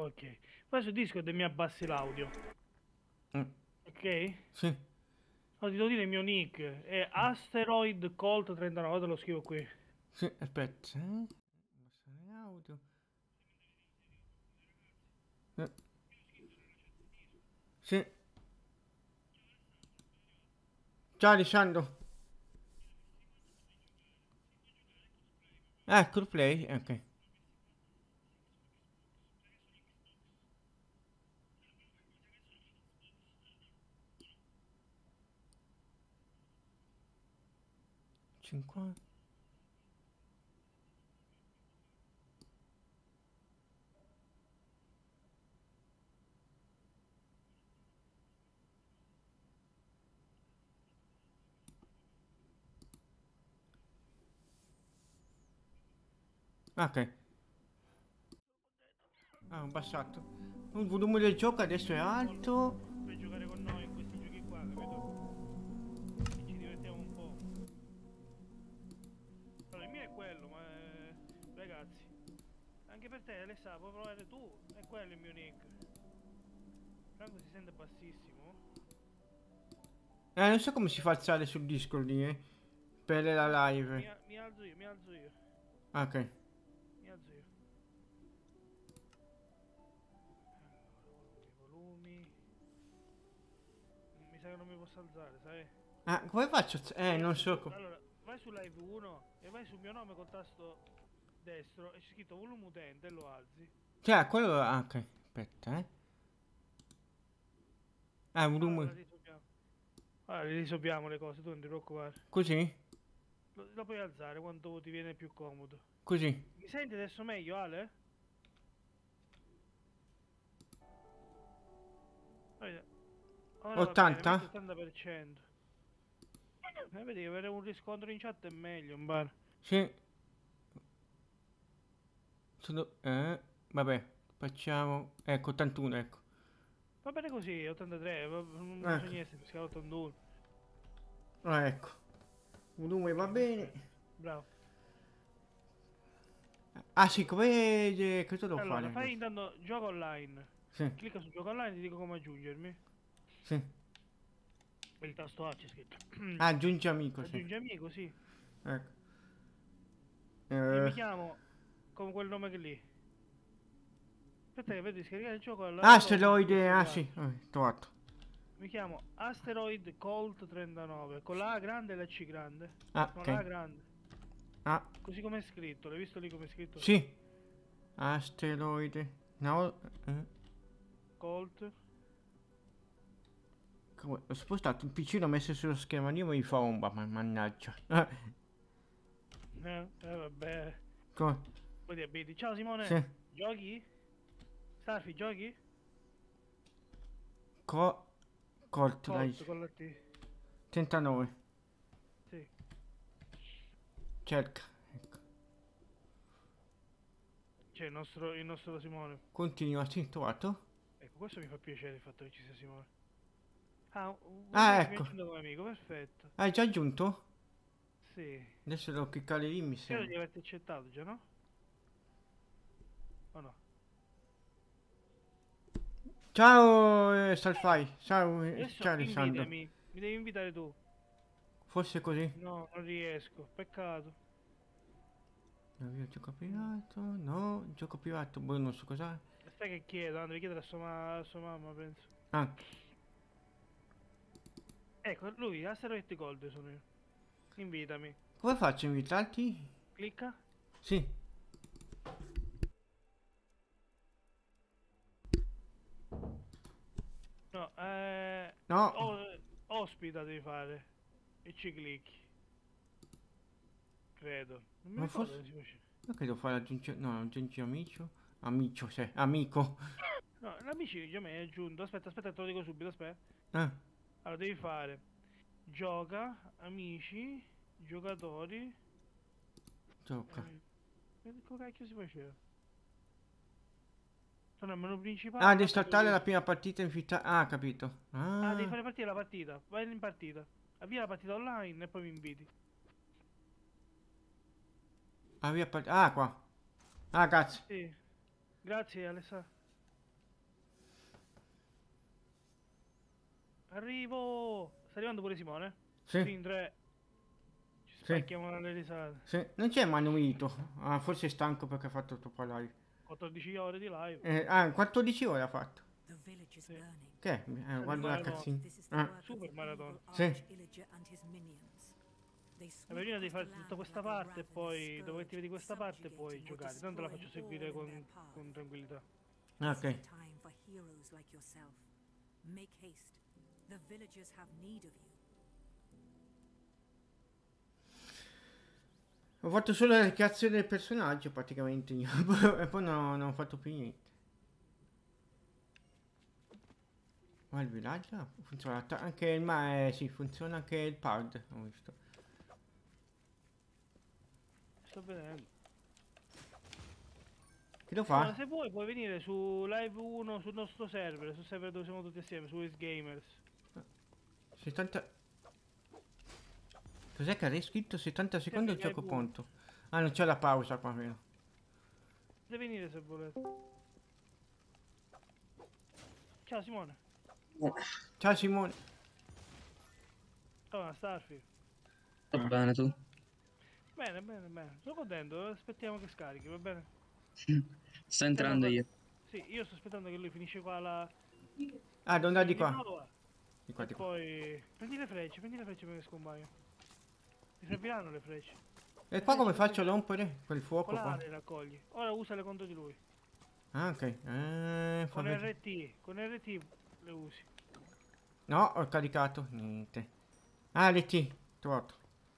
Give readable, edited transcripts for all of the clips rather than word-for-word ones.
Ok. Poi su Discord mi abbassi l'audio. Mm, Ok? sì, No, ti devo dire il mio nick. È Asteroid Colt 39, te lo scrivo qui. sì, aspetta, abbassare audio. Eh, sì, ciao Alessandro. Ecco il play, ok. '50. Ok, ho abbassato. Il volume del gioco adesso è alto. Per giocare con noi in questi giochi qua, capito? E ci divertiamo un po'. Allora, il mio è quello, ma ragazzi, anche per te, Alessa, puoi provare tu. È quello il mio nick. Franco si sente bassissimo. Non so come si fa a alzare sul Discord lì, per la live. Mi alzo io, mi alzo io. Ok. Mi alzo io. Allora, volumi. Mi sa che non mi posso alzare, sai? Ah, come faccio? Non so come. Allora, vai su live 1 e vai sul mio nome col tasto destro e c'è scritto volume utente e lo alzi. Cioè, quello. Ah, ok. Aspetta, Allora, volume. risolviamo. Allora, risolviamo le cose, tu non ti preoccupare. Così? Lo puoi alzare quando ti viene più comodo. Così. Mi senti adesso meglio, Ale? Guarda, ora va bene, 80? metti 80%. Vedi che avere un riscontro in chat è meglio, in bar. Sì. Vabbè. Facciamo. Ecco, 81, ecco. Va bene così, 83, non Ecco. bisogna essere fiscale 81. Ecco. Volume va Ok, bene. perfetto. Bravo. Ah, sì, come. Cosa devo fare Allora, fai adesso? intanto gioco online. Sì, Clicca su gioco online e ti dico come aggiungermi. sì. Il tasto A c'è scritto. Ah, aggiungi amico, sì. Aggiungi amico, sì. Ecco. E Eh. mi chiamo con quel nome che lì. Aspetta che vedo di scaricare il gioco Ah, allora lo asteroide. Ah, scrivo. sì. Trovato. Mi chiamo Asteroid Colt 39 con la A grande e la C grande. Ah, No, ok. la A grande. Ah, Così come è scritto, l'hai visto lì come è scritto? sì. Asteroide. No. Colt. Ho spostato il PC, l'ho messo sullo schermo, mi fa omba, mannaggia. Vabbè. Come? Poi ti abiti. Ciao Simone. Sì. Giochi? Starfi, giochi? Co... Colt, dai. Colt con la T. 39. Sì. Cerca. Ecco. C'è il nostro Simone. Continua, sì, trovato. Ecco, questo mi fa piacere il fatto che ci sia Simone. Ah, Ah, mi ha ecco. aggiunto come amico, perfetto. Hai già aggiunto? Sì. Adesso devo cliccare lì, mi Spero di sembra. averti accettato già, no? O no? Ciao, Salfai. Ciao, Adesso ciao Alessandro. invitami. Mi devi invitare tu. Forse così. No, non riesco. Peccato. Avvio gioco privato. No, gioco privato. Boh, non so cos'è. Stai che chiedo, devi chiedere a sua mamma, penso. Ah, Ecco, lui, Asteroid Gold sono io. Invitami. come faccio a invitarti? Clicca. Sì. No, No. ospita devi fare. E ci clicchi. Credo. Non mi Ma ricordo forse. come si faceva. Perché devo fare aggiungere. No, aggiungi amico. Amico, sì. Amico. No, l'amici già mi hai aggiunto. Aspetta, aspetta, te lo dico subito, aspetta. Ah, Allora, devi fare gioca, amici, giocatori. gioca. Come cacchio si faceva? Sono al menu Ah, principale, devi no? Poi startare la devi... prima partita invitata. Ah, capito. Ah, devi Ah. fare partire la partita. Vai in partita. Avvia la partita online e poi mi inviti. Ah, via part- Ah, qua. Ah, cazzo. Sì. Grazie, Alessa. Arrivo! Sta arrivando pure Simone? Sì, Sì, in 3. Ci sì, spacchiamo dalle risate. sì. Non c'è Manuito. Ah, forse è stanco perché ha fatto troppo live. 14 ore di live. 14 ore ha fatto. The village is Sì. burning. Che è? Guarda la maratona. cazzina. This is the Ah, work of Super the maratona. evil Sì. Arch-Illager and his minions. They La prima devi sweep fare across the tutta land questa like a parte e ravenous poi dopo che ti scourge, vedi questa parte puoi subjugating or giocare. Tanto la faccio destroying seguire all in their con path. tranquillità. This is ok. a time for heroes like yourself. Make haste. The villagers have need of you. Ho fatto solo la creazione del personaggio praticamente io. E poi non ho fatto più niente. Ma il villaggio funziona anche il sì, funziona anche il pad, ho visto. Sto vedendo. Che lo Simone, fa? se vuoi puoi venire su Live 1 sul nostro server, sul server dove siamo tutti assieme, su Ace Gamers. 70. Cos'è che hai scritto? 70 secondi al Live gioco 1. punto. Ah, non c'è la pausa qua, vero? Potete venire se volete. Ciao Simone. Ciao Simone. Come Starfield? Va bene tu? Bene, bene, bene. Sono contento, aspettiamo che scarichi, va bene? Sto entrando io. Sì, io sto aspettando che lui finisce qua la... Ah, devo andare di di qua. prova, Di qua, e di qua. poi... Prendi le frecce prima che scompaio. Ti serviranno le frecce. E qua come faccio a rompere quel fuoco Con la qua? A le raccogli. Ora usale contro di lui. Ah, ok. Fa Con vedere. RT, con RT le usi. No, ho caricato. Niente. Ah, LT. Trovato.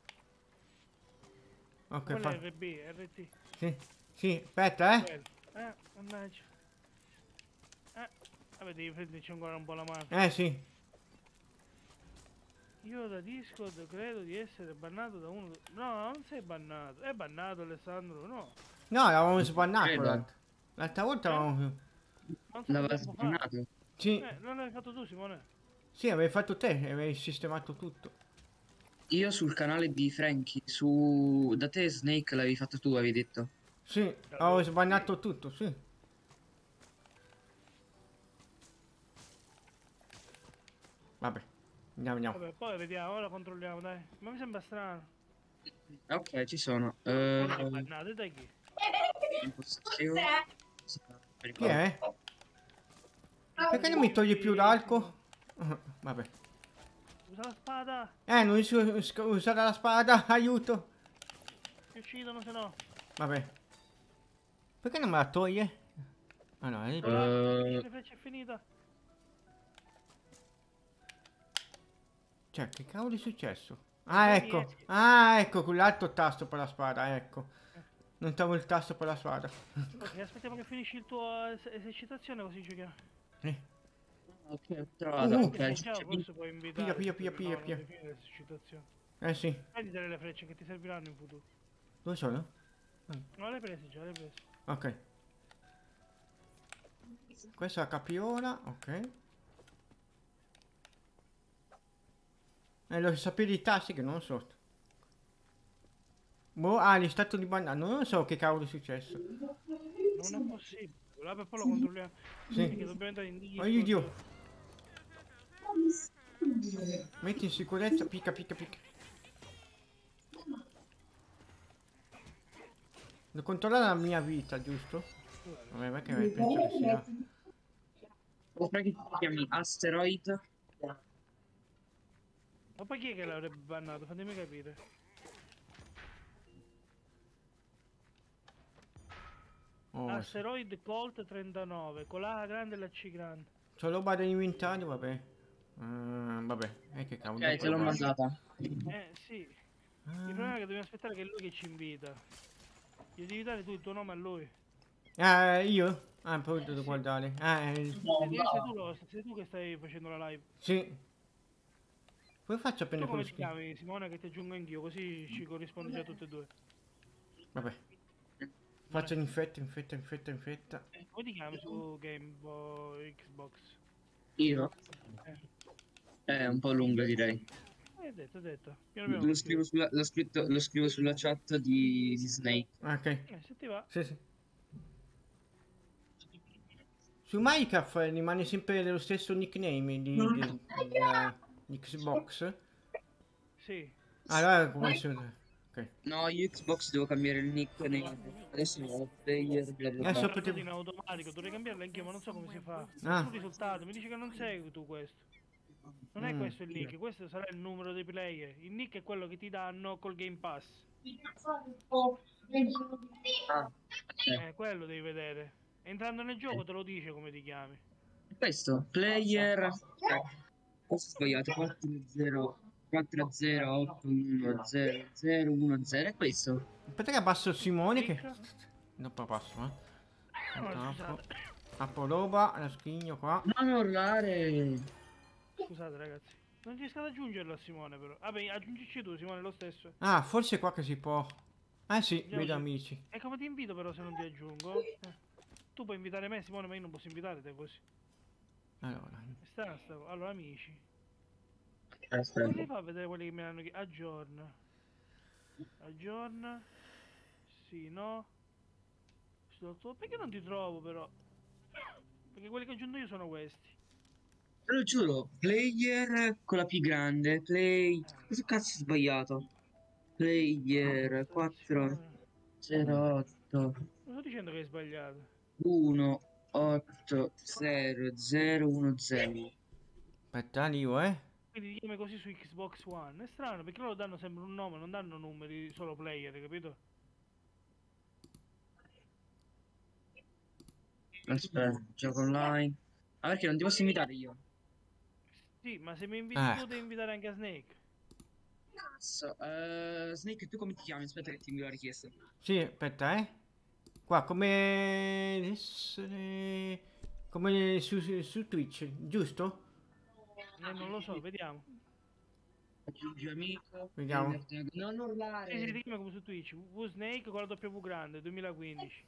Ok, Quello fa. è RB, RT. Sì. Sì, aspetta, Quello. Mannaggia. Vabbè, devi prenderci ancora un po' la mano. Sì. Io da Discord credo di essere bannato da uno... No, non sei bannato. È bannato Alessandro, no. No, l'avevamo sbannato Credo. l'altra. L'altra volta avevamo... Non so L'aveva tempo fa. sbannato. Sì, Non l'hai fatto tu, Simone. sì, avevi fatto te, avevi sistemato tutto. Io sul canale di Frankie, su... Da te Snake l'avevi fatto tu, avevi detto. Sì, avevo sbannato tutto, sì. Vabbè, andiamo. Vabbè, poi vediamo, ora controlliamo, dai. Ma mi sembra strano. Ok, ci sono. Non è bannato, e da chi? Impostazioni. Chi è? Perché non mi togli più l'arco? Vabbè. Usa la spada. Non riesco a usare la spada, aiuto. Ti uccidono se no. Vabbè. Perché non me la toglie? Ah no, è... Le frecce è finita. Cioè, che cavolo è successo? Ah, ecco. Ah, ecco, con l'altro tasto per la spada, ecco. Non trovo il tasto per la spada. Ok, aspettiamo che finisci il tuo esercitazione così giochiamo. Ok, ho trovato. Ok, Ciao, forse puoi invitare. Pia. No, non devi finire l'esercitazione. Sì. Prenditele le frecce che ti serviranno in futuro. Dove sono? No, le hai prese già, le hai prese. Ok. Questa è la capriola, ok. Lo sapere i tasti che non so. Boh, gli stato di banana, non so che cavolo è successo. Non è possibile. Là poi lo controlliamo. Sì. Perché dobbiamo entrare in Discord. Aiuto Dio. Metti in sicurezza, picca. Devo controllare la mia vita, giusto? Vabbè, perché penso che sia... Sopra che ti chiami Asteroid. Ma poi chi è che l'avrebbe bannato? Fatemi capire. Oh, Asteroid Colt 39, con la A grande e la C grande. c'ho roba dell'inventario, vabbè. Vabbè, che cavolo. Ok, te l'ho mandata. Sì. Il problema è che dobbiamo aspettare che è lui che ci invita. Gli devi dare tu il tuo nome a lui. Io? Poi devo guardare. Sei tu che stai facendo la live. Sì. Come faccio a Tu prendere come quello ti skin? chiami, Simone, che ti aggiungo anch'io, così ci corrisponde già tutte e due. Vabbè. Faccio in fretta. Come ti chiami su Game Boy Xbox? Io? È un po' lunga, direi. Detto. Piano piano. Lo scrivo sulla chat di Snake. Ok. Se ti va. Sì. Su Minecraft rimane sempre lo stesso nickname di Xbox. Sì. Allora come se... Ok. No, io Xbox devo cambiare il nickname. Adesso ho player bla bla Adesso bla. Era così potevo... in automatico, dovrei cambiarlo anch'io, ma non so come si fa. Ah. Sul risultato, mi dice che non sei tu questo. Non è Mm. questo il nick, questo sarà il numero dei player. Il nick è quello che ti danno col Game Pass. Ah, ok. Quello devi vedere. Entrando nel gioco te lo dice come ti chiami. Questo, player... Questo è sbagliato, 40 408100010, è questo. Aspetta che abbasso Simone che... Clicca. Dopo passo, Oh, Apro, scusate. apro roba, la scrigno qua. Non urlare. Scusate ragazzi. Non riesco ad aggiungerlo a Simone però. Vabbè, aggiungici tu Simone lo stesso. Ah, forse è qua che si può... Eh sì, Andiamo vedo su. amici. E come ti invito però se non ti aggiungo? Tu puoi invitare me Simone ma io non posso invitare te così. Allora, Allora amici. Aspetta. Come si fa a vedere quelli che mi hanno chiesto? Aggiorna. Aggiorna. Sì, no. Perché non ti trovo però? Perché quelli che ho aggiunto io sono questi. Te lo giuro, player con la P grande, play... Cosa cazzo è sbagliato? Player 408 Non sto dicendo che hai sbagliato. 1800010. aspetta, arrivo. Quindi ti chiami così su Xbox One. È strano perché loro danno sempre un nome, non danno numeri solo player, capito? Aspetta, gioco online. Ah, perché non ti posso invitare io? Sì, ma se mi inviti tu Ecco. devi invitare anche a Snake. Cazzo, Snake, tu come ti chiami? Aspetta che ti invio la richiesta. Sì, aspetta, Qua, come... essere... Come su Twitch, giusto? Non lo so, vediamo. Aggiungi amico. Vediamo. Non Sì, sì, urlare. ti chiami come su Twitch. Snake con la W grande, 2015.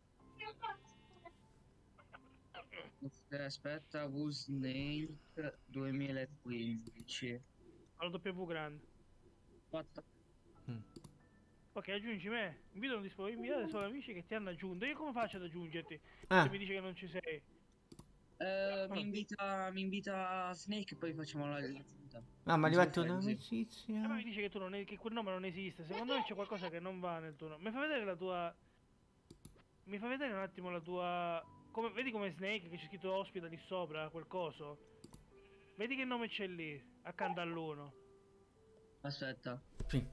Aspetta, Snake 2015. Con la W grande. Fatto. Mm. Ok, aggiungi me. Invito non dispongo inviare solo amici che ti hanno aggiunto. Io come faccio ad aggiungerti? Ah, Se mi dice che non ci sei. Mi invita Snake e poi facciamo la giunta. ah, ma è Non so arrivato fare così. E poi mi un'amicizia. dice che tu non è, che quel nome non esiste. Secondo me c'è qualcosa che non va nel tuo nome. Mi fa vedere la tua. Mi fa vedere un attimo la tua. Vedi come Snake che c'è scritto ospita lì sopra, quel coso? Vedi che nome c'è lì, accanto all'1. Aspetta. Sì.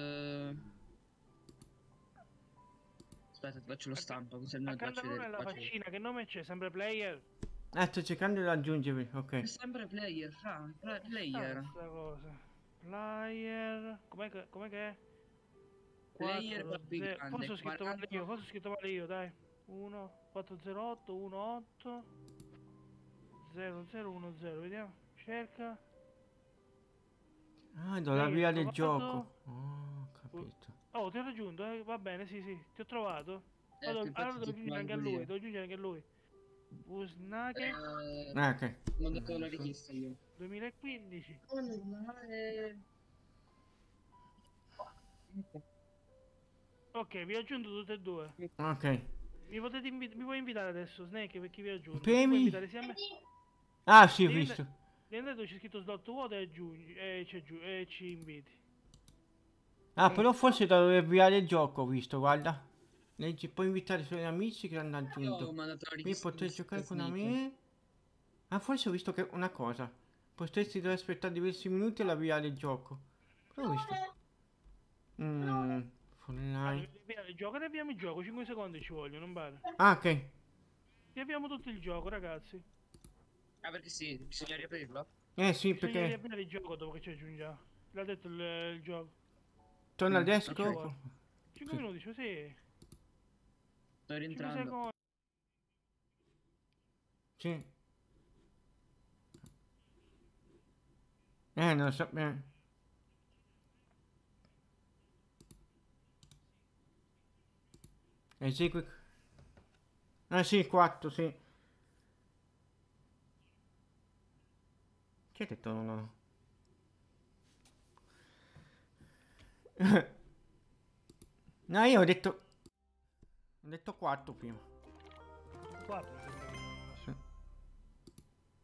Aspetta, ti faccio lo stampo, così almeno ti Accanto faccio all'1 vedere. nella faccina, che nome c'è? Sempre player? Sto cercando di raggiungervi, È ok. sempre player, fra, Strana player. sta cosa. Player. Com'è che è? Player con la B 4-0. grande, Forse ho scritto male 40. io, forse ho scritto male io, dai. 1 408 18 0010, vediamo. Cerca. Ah, do la Lei via è del trovato? gioco. Oh, capito. Oh, ti ho raggiunto, va bene, sì, sì, ti ho trovato. Ecco, Allora infatti devo ti ho aggiungere anche a trovato lui, io. devo aggiungere anche a lui. Busnake Ok. Ho mandato la richiesta io. 2015. Ok, vi ho aggiunto tutte e due. Ok. Mi puoi invitare adesso, Snake, perché vi ho aggiunto. Mi Premi? puoi invitare sia a me. Ah, sì, ho Devi visto. devi andare dove c'è scritto slot vuoto e aggiungi, e ci inviti. Ah, però forse dovrei avviare il gioco, ho visto, guarda. Leggi, puoi invitare i suoi amici che hanno Io ho aggiunto. mandato la Qui richiesta potrei di giocare con Snake. me. Ah, forse ho visto che una cosa. Potresti dover aspettare diversi minuti e avviare il gioco. Però ho visto. Ah, Online. devi avviare il gioco, riavviamo il gioco, 5 secondi ci vogliono, non pare. Ah, ok. Riavviamo tutto il gioco, ragazzi. Ah, perché sì, bisogna riaprirlo? Sì, Bisogna perché riavviare il gioco dopo che ci aggiungiamo. L'ha detto il gioco. torna al ok. desktop. 5 Sì. minuti, cioè sì. Sto 5 rientrando. secondi. Sì. Non lo so. Esegui. Ah, sì, 4, sì. Chi ha detto no? No, io ho detto 4 prima. 4 sembra che non lo so. Sì.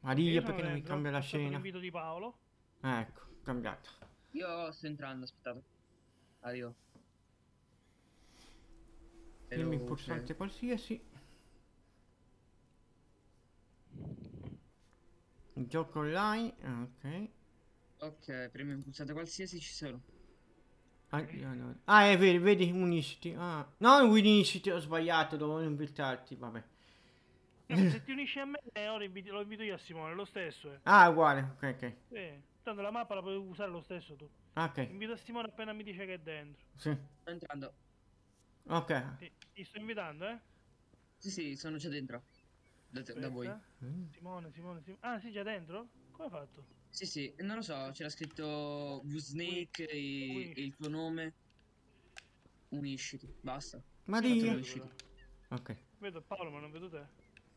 Maria, Io sono perché non mi dentro, cambia la ho fatto scena? l'invito di Paolo. Ecco, cambiato. Io sto entrando, aspettate. Arrivo. Premi il Veloce. pulsante qualsiasi. Gioco online, ok. Ok, premi un pulsante qualsiasi, ci sono. Ah, è vero, vedi, unisciti. Ah, no, unisciti, ho sbagliato, dovevo invitarti, vabbè. Se ti unisci a me, ora lo invito io a Simone, lo stesso. Ah, uguale, ok, ok. Tanto la mappa la puoi usare lo stesso tu. Ok, Invito a Simone appena mi dice che è dentro. sì, Sto entrando. ok. Ti sto invitando, eh? Sì, sì, sono già dentro. Da voi. Aspetta. Simone. Ah, sei già dentro? Come hai fatto? Sì, sì, non lo so, c'era scritto V-Snake e il tuo nome. Unisciti, basta. Maria. Vedo però. Ok. Vedo Paolo, ma non vedo te.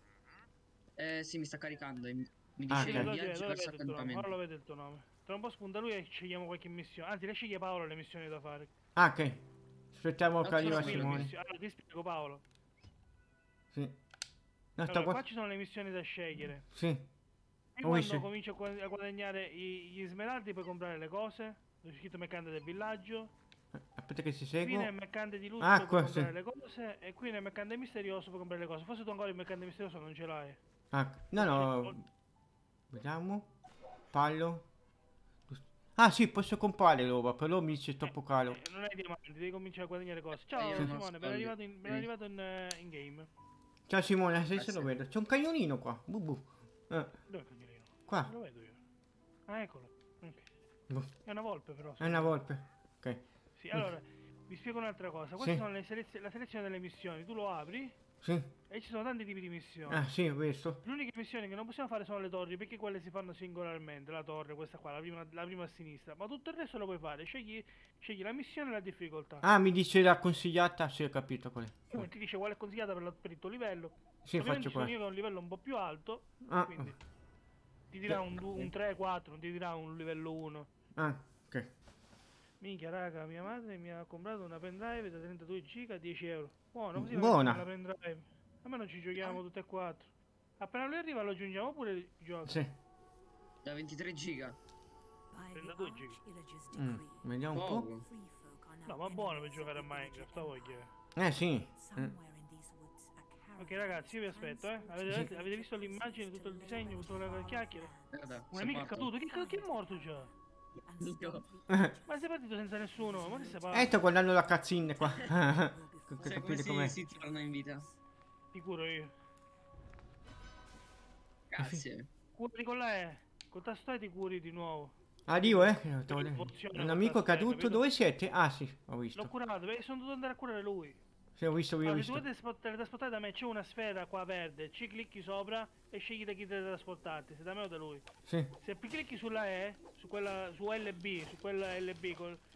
Sì, mi sta caricando e mi Ah, dice ok. viaggi verso Vedo il tuo nome. Ora accantonamento. lo vedo il tuo nome. Tra un po' spunta lui e scegliamo qualche missione. Anzi, le sceglie Paolo le missioni da fare. Ah, ok. Aspettiamo che Ok, arriva sono qui, Simone. Allora, ti spiego Paolo. Sì. No, sta Allora, qua qua. ci sono le missioni da scegliere. Sì. E Ho quando visto. cominci a guadagnare gli smeraldi puoi comprare le cose. Dove c'è scritto mercante del villaggio. Aspetta che si Qui seguo. nel mercante di lusso Ah, puoi qua, comprare sì. le cose. E qui nel mercante misterioso puoi comprare le cose. Forse tu ancora il mercante misterioso non ce l'hai. Ah, no, Ol- no. Vediamo. Pallo. Ah, sì, posso comprare roba, però mi dice troppo caro. Non hai diamanti, devi cominciare a guadagnare cose. Io Ciao non ho Simone, ben soldi. arrivato in game. Ciao Simone, se lo Grazie. vedo. C'è un cagnolino qua. Bubu. Dove è il cagnolino? Qua. Non lo vedo io. Ah, eccolo. Ok. Boh. È una volpe però. È una volpe. Ok. Sì, allora, vi spiego un'altra cosa. Queste Sì. sono la selezione delle missioni. Tu lo apri Sì. e ci sono tanti tipi di missioni. Ah, sì, ho visto. Le uniche missioni che non possiamo fare sono le torri, perché quelle si fanno singolarmente. La torre, questa qua, la prima a sinistra. Ma tutto il resto lo puoi fare. Scegli la missione e la difficoltà. Ah, mi dice la consigliata. Sì, ho capito qual è. Ti dice qual è consigliata per il tuo livello. Sì, Ovviamente faccio sono qua. io che ho un livello un po' più alto, Ah, quindi ti dirà un 3, 4, non ti dirà un livello 1. ah, ok. Minchia raga, mia madre mi ha comprato una pendrive da 32 giga a 10 euro. Buono, così Buona. la pendrive. A me non ci giochiamo tutte e quattro. Appena lui arriva lo aggiungiamo pure il gioco. Sì. Da 23 giga. By the 32 giga. Arch-Illager's decree, Vediamo un po'. Poco. free folk are now No, ma buono per enemies giocare a of the Minecraft, villager voglia. empire. Sì. Somewhere in these woods, a Ok caravan ragazzi, io vi aspetto, eh. Avete visto l'immagine, tutto il disegno, tutto le chiacchiere? Guarda, Un sono amico è morto. caduto, chi è morto già? Io. Ma sei partito senza nessuno, ma che sei Sto fatto? guardando la cazzina qua. Per Sai come capire com'è. si torna in vita? Sicuro io. Grazie. Curi con la E, col tasto E ti curi di nuovo. Addio, Pozione Un con amico è tasto E, caduto. capito? Dove siete? Ah, sì, ho L'ho visto. curato, perché sono dovuto andare a curare lui. Sì, ho visto, io ho Allora, se visto. tu vuoi teletrasportare da me, c'è una sfera qua verde, ci clicchi sopra e scegli da chi teletrasportarti, se da me o da lui. Sì. Se clicchi sulla E, su LB, su quella LB,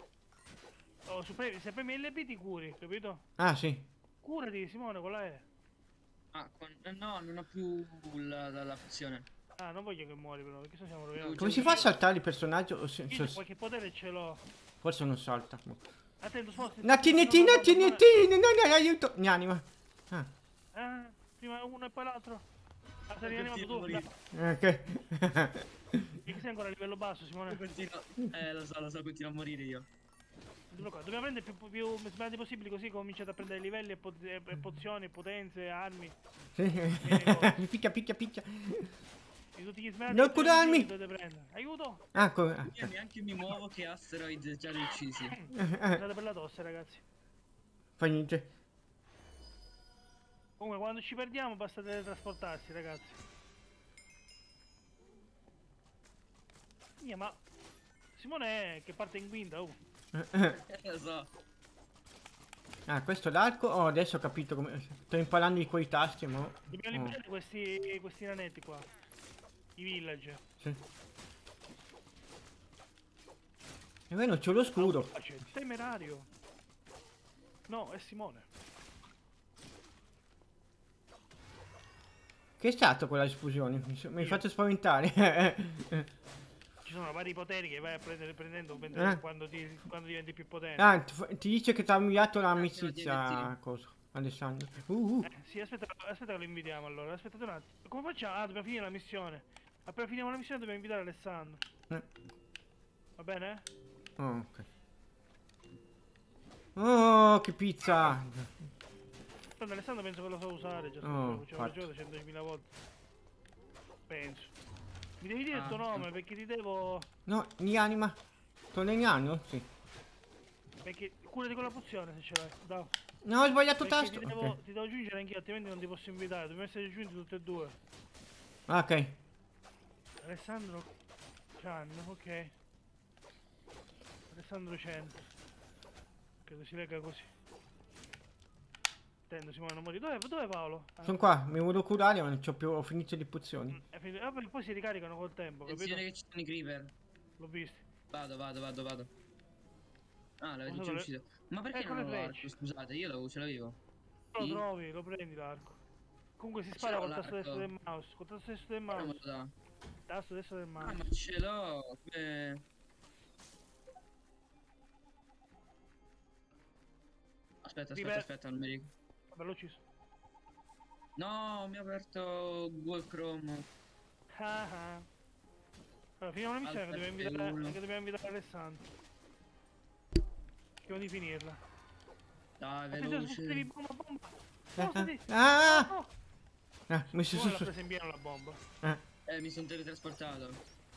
se premi LB ti curi, capito? Ah, sì. Curati Simone con la E. Ah, no, non ho più la pozione. Ah, non voglio che muori però, perché sennò siamo rovinati. Come si fa a saltare il personaggio? Io qualche potere ce l'ho. Forse non salta. Attento, sposti. Nattinettino, no, aiuto. Mi anima. Ah, Prima uno e poi l'altro. Ah, sei rianimato tu. Continua a Dai. ok. E che sei ancora a livello basso, Simone? Lo so, continuo a morire io. Dobbiamo prendere più smeraldi possibili, così cominciate a prendere livelli e pozioni, potenze, armi. Sì. Picchia. Di tutti gli smeraldi Non che curarmi! dovete prendere. Aiuto! Ah, Io neanche mi muovo che asteroid già li uccisi. Andate per la tosse, ragazzi. Fa niente. Comunque, quando ci perdiamo basta teletrasportarsi, ragazzi. Ma Simone è che parte in quinta, oh. Lo so. Ah, questo è l'arco. Oh, adesso ho capito come. Sto imparando di quei tasti, ma. Dobbiamo liberare questi nanetti qua. I villager. Sì. E beh, non c'ho lo scudo. Temerario. No, è Simone. Che è stato quella esplosione? Mi hai fatto spaventare. Ci sono vari poteri che vai a prendere prendendo quando diventi più potente. Ah, ti dice che ti ha inviato l'amicizia. diamanti. Cosa? Alessandro. Sì, aspetta che lo invitiamo allora. Aspettate un attimo. Come facciamo? Ah, dobbiamo finire la missione. Appena finiamo la missione dobbiamo invitare Alessandro. Va bene? Oh, ok. Oh, che pizza! Tanto Alessandro penso che lo so usare, già Oh, ci avevo giocato 100.000 volte. Penso. Mi devi dire il tuo nome perché ti devo... No, Nianima. Tolegnano? Sì. Perché curati con la pozione se ce l'hai. Bravo. No, ho sbagliato Perché tasto. ti devo aggiungere anch'io, altrimenti non ti posso invitare. Dobbiamo essere aggiunti tutti e due. Ok. Alessandro Chan, ok. Alessandro 100. Credo si legga così. Intendo Simone non morì. Dov'è Paolo? Sono qua, mi volevo curare ma non c'ho più, ho finito le pozioni. È finito. Ah, poi si ricaricano col tempo, capito? Attenzione che ci sono i creeper. L'ho visto. Vado. Ah, l'avete Usato già le- ucciso. Ma perché Ecco non le ho l'arco? frecce. Scusate, io ce l'avevo. Lo Sì? trovi, lo prendi l'arco. Comunque si Ce spara l'ho col tasto destro l'arco. del mouse. Col tasto destro del Non me mouse. lo dà. Tasto destro del Ah, mouse. ma ce l'ho. Aspetta, non mi ricordo. Vabbè, l'ho ucciso. No, mi ha aperto Google Chrome. Ah ah. Allora, finiamo la missione Alfa che dobbiamo invitare Alessandro. Cerchiamo di finirla. Dai, Attenzione, spostatevi, veloce. bomba! Spostati! Ah! No! Messo Simone su. l'ha presa in pieno la bomba. Mi sono teletrasportato.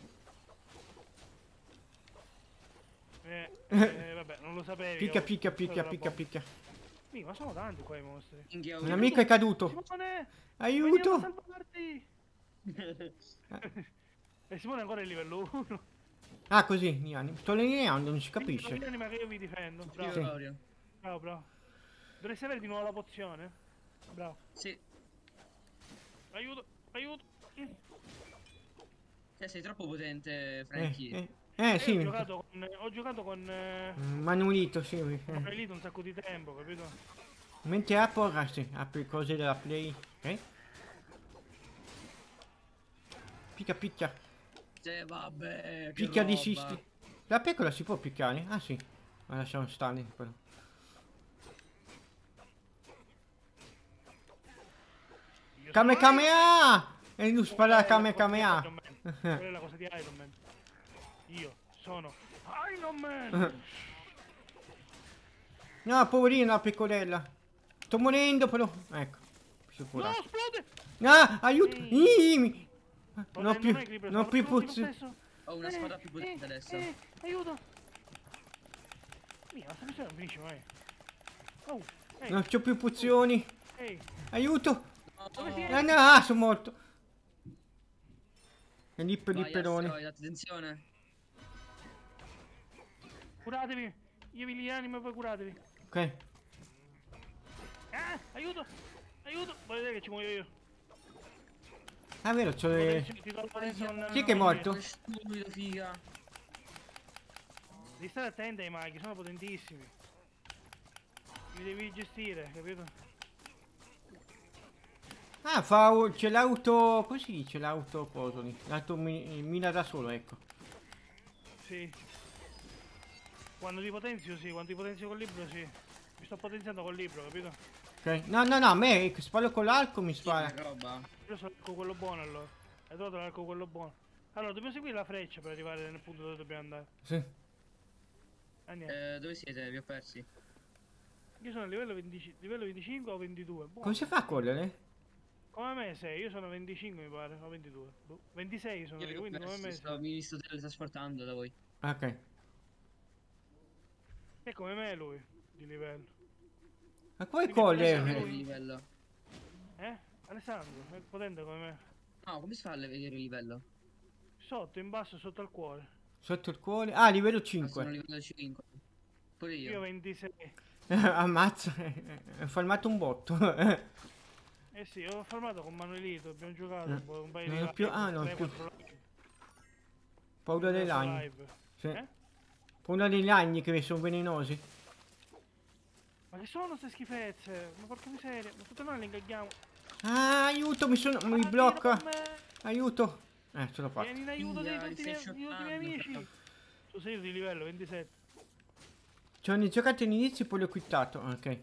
Vabbè, non lo sapevi. Picchia, che picchia, avevo picchia, la picchia, bomba. picchia. Sì, ma sono tanti qua i mostri. Minchia, Un amico è caduto. Simone! Aiuto! Veniamo a salvarti! E Simone è ancora il livello 1. Ah, così, Niani. Sto lineando, non si Quindi capisce. non anima che io vi difendo. Bravo, Sì. Gloria. bravo, bravo. Dovresti avere di nuovo la pozione. Bravo. Sì. Aiuto, aiuto. Sei troppo potente, Frankie. Sì. Ho giocato con Manuelito, sì. Elite un sacco di tempo, capito? Mentre apri cose della play. Ok? Picchia, picchia. Sì, vabbè. Che Picchia di roba. sisti. La pecora si può picchiare? Ah sì. Ma lasciamo stare però. Io Kame sono Kamea! E lui spara Iron Kame Man. Kamea. Quella è la cosa di Iron Man. Io sono Iron Man. No, poverina la pecorella. Sto morendo però. Ecco. Mi sono No, curato. esplode! Ah, aiuto! Ehi. Non ho più, non ho più pozioni. Ho una spada più potente adesso. Aiuto! Mia, sta missione non finisce mai. Oh, ehi, Non ho più pozioni. ehi, Aiuto! dove sei? No, sono morto. E Vai, lipperone. asteroide, attenzione. Curatevi! Io vi li animo e poi curatevi. Ok. Ah, aiuto! Aiuto! Vuoi vedere che ci muoio io? Ah, vero, c'ho le... Ti do la potenza con... Chi è che è morto? Che stupido, figa. Devi stare attento ai maghi, sono potentissimi. Li devi gestire, capito? Ah, c'è l'auto... Come si dice l'auto coso lì? L'auto mina da solo, ecco. Sì. Quando ti potenzio sì, quando ti potenzio col libro sì. Mi sto potenziando col libro, capito? Ok. No, a me sparo con l'arco mi spara. Che roba. Io sono l'arco quello buono allora. Hai trovato l'arco quello buono. Allora, dobbiamo seguire la freccia per arrivare nel punto dove dobbiamo andare. Sì. Andiamo. Dove siete? Vi ho persi. Io sono a livello, livello 25 o 22. Buono. Come si fa a correre? Come me sei? Io sono 25 mi pare, o 22. Boh. 26 sono Io vi io, ho quindi come me persi. sei. Mi sto teletrasportando da voi. Ok. È come me lui, di livello. Ma come Quindi corre? potete- Il livello. Alessandro, è potente come me. No, come si fa a vedere il livello? Sotto, in basso, sotto al cuore. Sotto il cuore? Ah, livello Ah, sono 5. livello 5. Pure Io io. 26. Ammazza. Ho fermato un botto. Eh sì, ho fermato con Manuelito, abbiamo giocato un paio Non di ho più- ah, non ho 3, più. 4 live. Paura dei 4 lagni. live. Sì. Eh? Paura dei lagni che sono velenosi. Ma che sono queste schifezze? Ma porca miseria, ma tutte noi le ingaghiamo. Ah, aiuto, mi blocca. Aiuto. Ce l'ho fatta. Vieni in aiuto Via, dei tutti i li stai miei shottando, amici. però. Tu sei di livello 27. Ci hanno giocato all'inizio e poi l'ho quittato. Ok.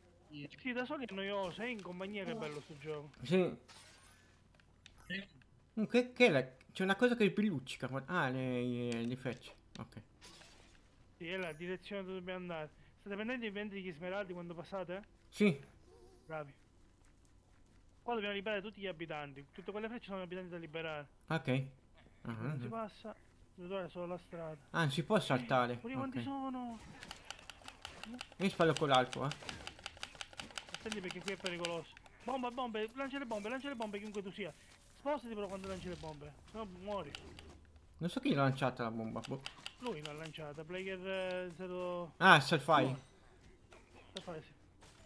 Sì, da soli è noioso, è in compagnia che è bello sto gioco. Sì. Che era? C'è una cosa che pilluccica. Ah, le frecce. Ok. Sì, è la direzione dove dobbiamo andare. State prendendo i venti degli smeraldi quando passate? Sì. Bravi. Qua dobbiamo liberare tutti gli abitanti. Tutte quelle frecce sono abitanti da liberare. Ok. Non si passa. Devo trovare solo la strada. Ah, non si può saltare. Pure quanti Ok. sono? Io sparo con l'arco, Attenti perché qui è pericoloso. Bomba, bombe, lancia le bombe chiunque tu sia. Spostati però quando lanci le bombe, se no muori. Non so chi l'ha lanciata la bomba. Boh. Lui l'ha lanciata, player 0... Ah, selfie. Sta fare sì.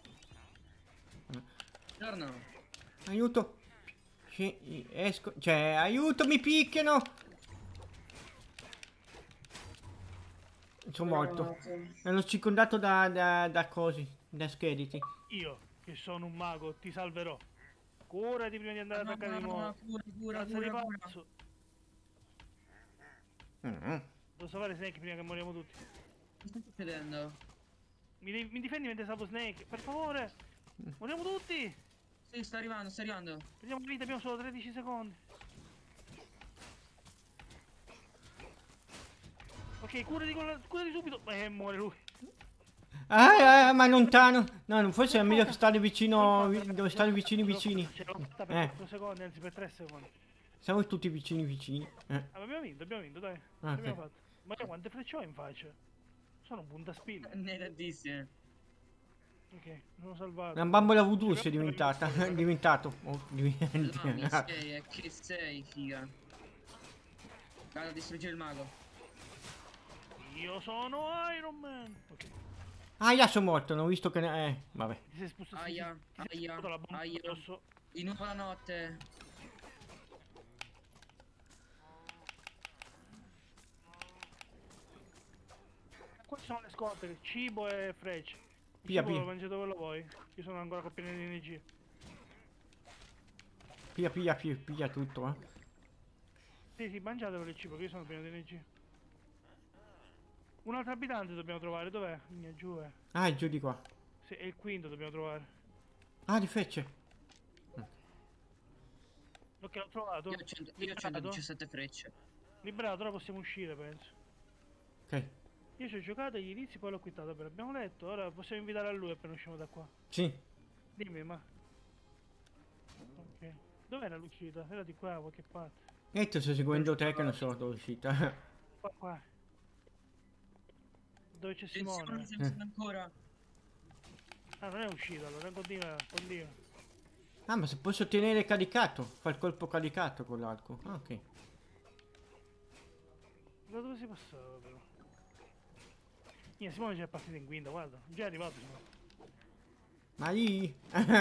Torno. Aiuto. Esco. Cioè, aiuto, mi picchiano. Sono morto. Ero circondato da cosi, da scheletri. Io, che sono un mago, ti salverò. Curati prima di andare ad attaccare di nuovo. Cura. Razza di pazzo. Devo salvare Snake prima che moriamo tutti. Che sta succedendo? Mi difendi mentre salvo Snake, per favore. Moriamo tutti. Sì, sta arrivando. Prendiamo vita, abbiamo solo 13 secondi. Ok, curati subito. Muore lui. Ma lontano. No, forse è meglio che stare vicino. Dove stare vicini. Ce l'ho fatta per 4 secondi, anzi per 3 secondi. Siamo tutti vicini. Ah, ma abbiamo vinto, dai. Ah, L'abbiamo ok. fatto. Ma io quante frecce ho in faccia? Sono un puntaspille. Ne tantissime. Ok, sono salvato. Una bambola voodoo si è diventata. È diventato. Che sei, figa. Vado a distruggere il mago. Io sono Iron Man. Ok. Ah, io sono morto, non ho visto che vabbè. Ti sei spostato. Aia. La bomba addosso. Di nuovo la notte. Qua ci sono le scorte, cibo e frecce. Il Via, cibo via. lo mangiate dove lo vuoi. Io sono ancora con pieno di energia. Piglia tutto, Sì, mangiatevelo il cibo, che io sono pieno di energia. Un altro abitante dobbiamo trovare, dov'è? Giù è. Ah, è giù di qua. Sì, è il quinto dobbiamo trovare. Ah, di frecce. Ok, l'ho trovato. Io ho 117 frecce. Liberato, ora possiamo uscire, penso. Ok. Io ci ho giocato agli inizi, poi l'ho quittato. Bene, abbiamo letto, ora possiamo invitare a lui appena usciamo da qua. Sì. Dimmi, ma... Ok. Dov'era l'uscita? Era di qua, da qualche parte. E tu sto seguendo te che non so dove è uscita. Qua. Dove c'è Simone? Attenzione, ancora. Ah, non è uscita, allora continua. Ah, ma se posso tenere caricato. Fa il colpo caricato con l'arco. Ah, ok. Da dove si passava però? Simone già è partito in quinta, guarda. Già è arrivato Simone. Ma lì.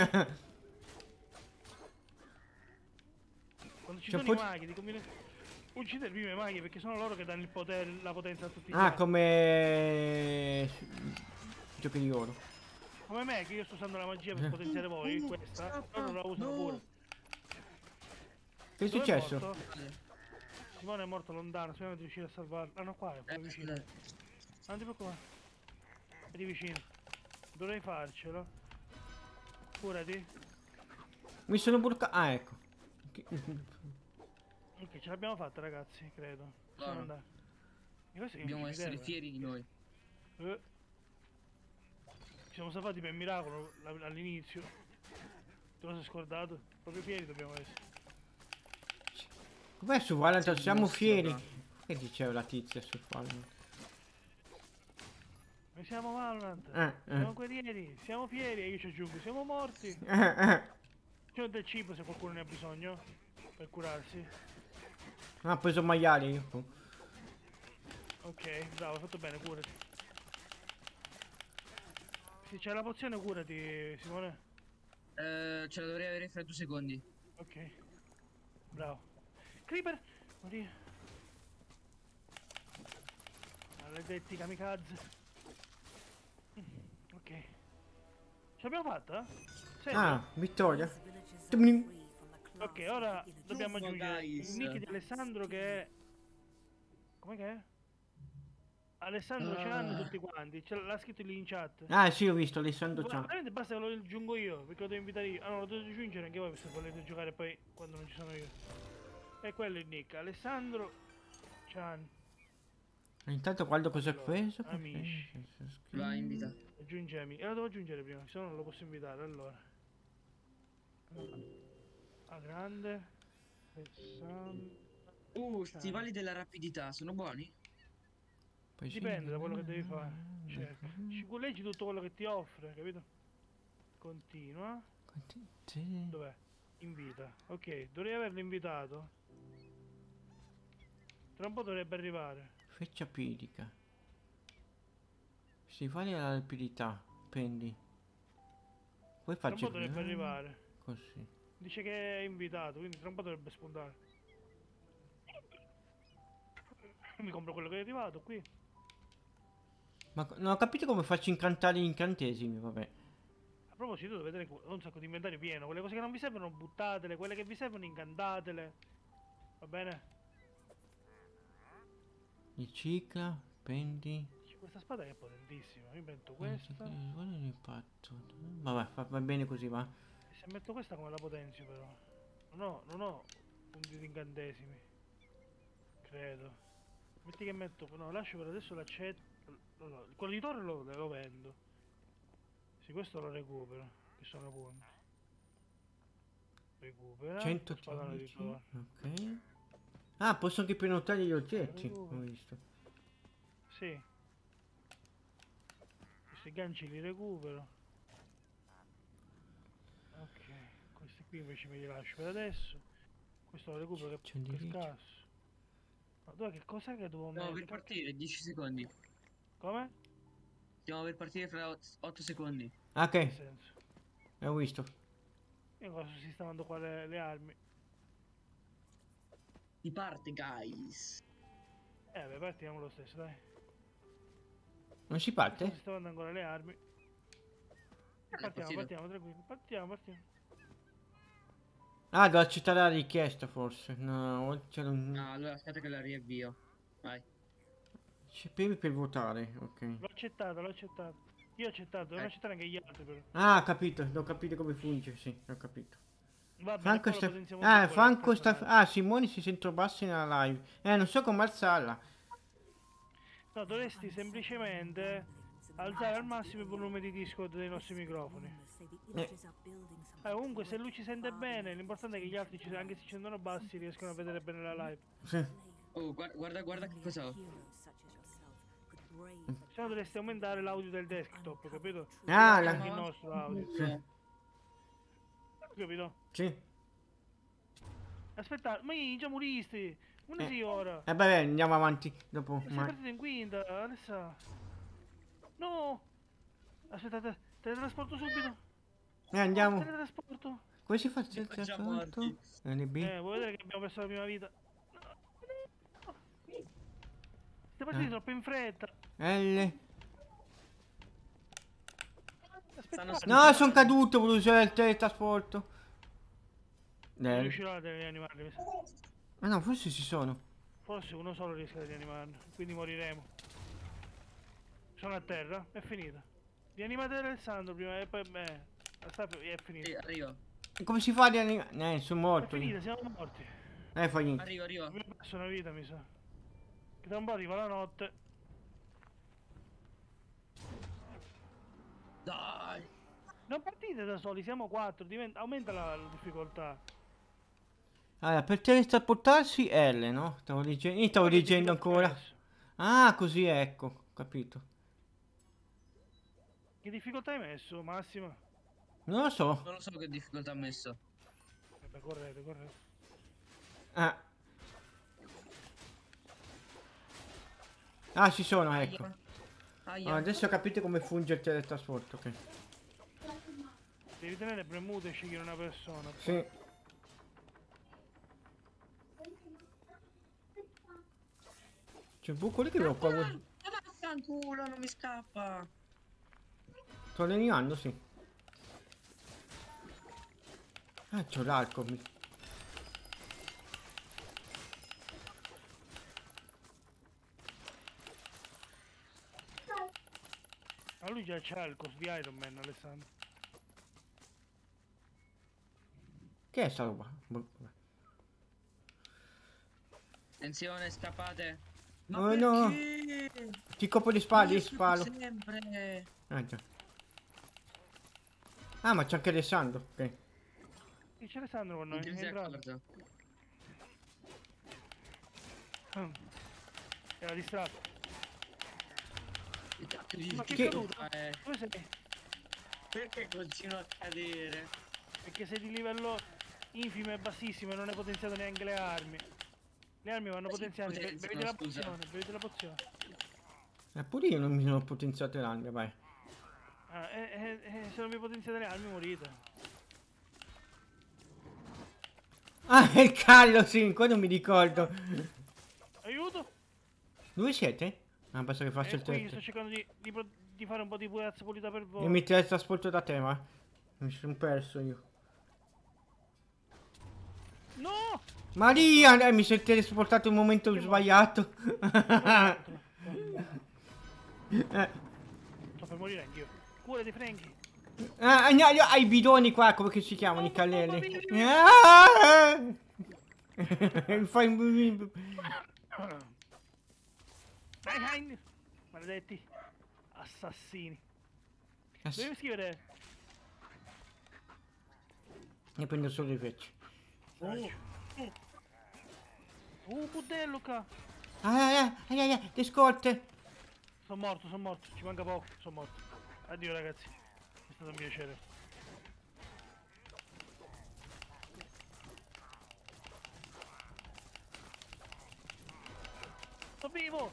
Quando ci C'è sono i un po' maghi, dico uccidere prima i maghi perché sono loro che danno il potere, la potenza a tutti gli Ah, altri. come giochi di oro. Come me che io sto usando la magia per potenziare voi, questa, loro la usano pure. Che è Dove successo? morto? Simone è morto lontano, speriamo di riuscire a salvarlo. Ah no, qua è proprio vicino. Non ti preoccupare. È di vicino. Dovrei farcelo. Curati. Mi sono bloccato. Ah, ecco. Ok, ce l'abbiamo fatta ragazzi, credo. Possiamo andare. E questo che Dobbiamo mi essere vedeva. fieri di noi. Ci siamo salvati per miracolo all'inizio. Te lo sei scordato? Proprio fieri dobbiamo essere. Com'è su Valentine? Sì, Siamo mostro, fieri. bravo. Che diceva la tizia su Valentine? Noi siamo Valorant. Siamo guerrieri, siamo fieri e io ci aggiungo, siamo morti. C'è del cibo se qualcuno ne ha bisogno per curarsi. Ah, ho preso maiale io. Ok, bravo, hai fatto bene, curati. Se c'è la pozione, curati, Simone. Ce la dovrei avere fra 2 secondi. Ok, bravo. Creeper! Oddio. Maledetti kamikaze. Ok. Ce l'abbiamo fatta? Senti? Ah, vittoria. These villages are Tum. free from the claws Ok, ora of the innocent. dobbiamo aggiungere guys. il nick di Alessandro che è... Com'è che è? Alessandro ce l'hanno tutti quanti, l'ha scritto lì in chat. Ah, sì, ho visto Alessandro Ma Ciao. veramente basta che lo aggiungo io, perché lo devo invitare io. Ah no, lo dovete aggiungere anche voi se volete giocare poi quando non ci sono io. E quello è il nick. Alessandro Chan. Intanto guardo cosa ho preso. Amici. Vai, invita. Aggiungimi. E lo devo aggiungere prima, se no non lo posso invitare. Allora. A grande. Alessandro. Stivali della rapidità, sono buoni? Dipende da quello che devi fare. Cerca. Leggi tutto quello che ti offre, capito? Continua. Sì. Dov'è? Invita. Ok, dovrei averlo invitato. Tra un po' dovrebbe arrivare. Freccia pirica. Si vale la rapidità. Prendi. Poi Tra un faccio po' dovrebbe arrivare. così. Dice che è invitato, quindi tra un po' dovrebbe spuntare. Mi compro quello che è arrivato qui. Ma non ho capito come faccio a incantare gli incantesimi, vabbè. A proposito, dovete vedere che ho un sacco di inventario pieno. Quelle cose che non vi servono, buttatele. Quelle che vi servono, incantatele. Va bene? Ricicla, prendi. Questa spada è potentissima. Io metto Questa. questa. Guarda l'impatto. Vabbè, va bene così, va. E se metto questa come la potenzio però? Non ho punti di incantesimi. Credo. Metti che metto. No, lascio per adesso l'accetto. No, quello di torre lo vendo. Sì, questo lo recupero. Che sono buoni. Recupera. 110. Di torre. Ok. Ah, posso anche prenotare gli oggetti. Ho visto. Sì. Questi ganci li recupero. Ok. Questi qui invece me li lascio per adesso. Questo lo recupero che è scarso. Ma dove che cos'è che devo Stiamo per mettere? partire, 10 secondi. Come? Stiamo per partire fra 8 secondi. Che Ok, senso? ho visto. Io cosa si stavano qua le armi? Si parte, guys. Beh, partiamo lo stesso, dai. Non si Si parte? stavano ancora le armi. Partiamo, tranquillo. Partiamo. Ah, devo accettare la richiesta forse. No, c'era un. No, allora aspetta che la riavvio. Vai. C'è premi per votare, ok. L'ho accettato. Io ho accettato, devono accettare anche gli altri però. Ah, capito, devo capire come funge, sì, ho capito. Va bene, Franco poi lo sta. potenziamo Ah, tutto Franco con il sta. personaggio. Ah, Simone si sente bassi nella live. Non so come alzarla. No, dovresti semplicemente alzare al massimo il volume di Discord dei nostri microfoni. Comunque se lui ci sente bene, l'importante è che gli altri, anche se ci sentono bassi, riescano a vedere bene la live. Sì. Oh, guarda che cosa ho. Se no dovresti aumentare l'audio del desktop, capito? Ah, Anche la. il nostro audio, Sì. capito? Sì. Aspetta, ma già moristi! Unisi ora! Beh, andiamo avanti dopo. Sei partito in quinta, Alessa! No! Aspetta, teletrasporto subito! Andiamo. Teletrasporto! Come si fa il Siamo già teletrasporto? morti. LB. Vuoi vedere che abbiamo perso la prima vita? Siete partiti troppo in fretta! L. Aspetta, No, sono caduto, volevo usare il teletrasporto. non riuscirò a rianimarli, mi sa. Ah no, forse ci sono. Forse uno solo riesce a rianimarli, quindi moriremo. Sono a terra, è finita. Rianimate Alessandro prima e poi è finita. Sì, arrivo. Come si fa a rianimare? Sono È morto. finita, siamo morti. Fa niente. Arrivo. Abbiamo perso una vita, mi sa. Che tra un po' arriva la notte. Dai. Non partite da soli, siamo 4, aumenta la difficoltà. Allora, per teletrasportarsi L, no? Stavo leggendo ancora. Ah, così ecco, capito. Che difficoltà hai messo, Massimo? Non lo so. Non lo so che difficoltà ha messo. Vabbè, correte. Ah. Ah, ci sono, ecco. Aia. Ah, adesso ho capito come funge il teletrasporto, ok. Devi tenere premuto e scegliere una persona. Sì. C'è il buco lì che avevo paura. Vaffanculo, non mi scappa. Sto allenando, sì. Ah, c'ho l'arco. Ma lui già c'ha il cos di Iron Man, Alessandro. Che è sta roba? Attenzione, scappate. Oh, no. perché? Ti copro di spalle, Io di spalo. sempre. Ah, già. Ah, ma c'è anche Alessandro. Ok. Qui c'è Alessandro con noi. Non te È ne sei entrato. accorto? Era distratto. Che cazzo Ma che Che- è caduto? Dove sei? Perché continua a cadere? Perché sei di livello infimo e bassissimo e non hai potenziato neanche le armi. Le armi vanno Si potenziate. potenziano, Beviti la scusa. pozione, beviti la pozione. Pure io non mi sono potenziato l'anima, vai. Ah, se non vi potenziate le armi morite. Ah, è il callo, sì, qua non mi ricordo. Aiuto! Dove siete? Ah, basta che faccia il Qui tetto. sto cercando di fare un po' di pulizia pulita per voi. E mi trasporto da te, ma. Mi sono perso io. No! Maria, mi sei trasportato in un momento Che sbagliato. Sto per morire anch'io. Curati, Franky. Ah, no, hai i bidoni qua, come che si chiamano i cannelli? Mamma mia. Fai. Dai, maledetti. Assassini. Devi scrivere. Ne prendo solo i frecce. Budello qua. Le scorte. Sono morto. Ci manca poco. Sono morto. Addio ragazzi. È stato un piacere. Sto vivo.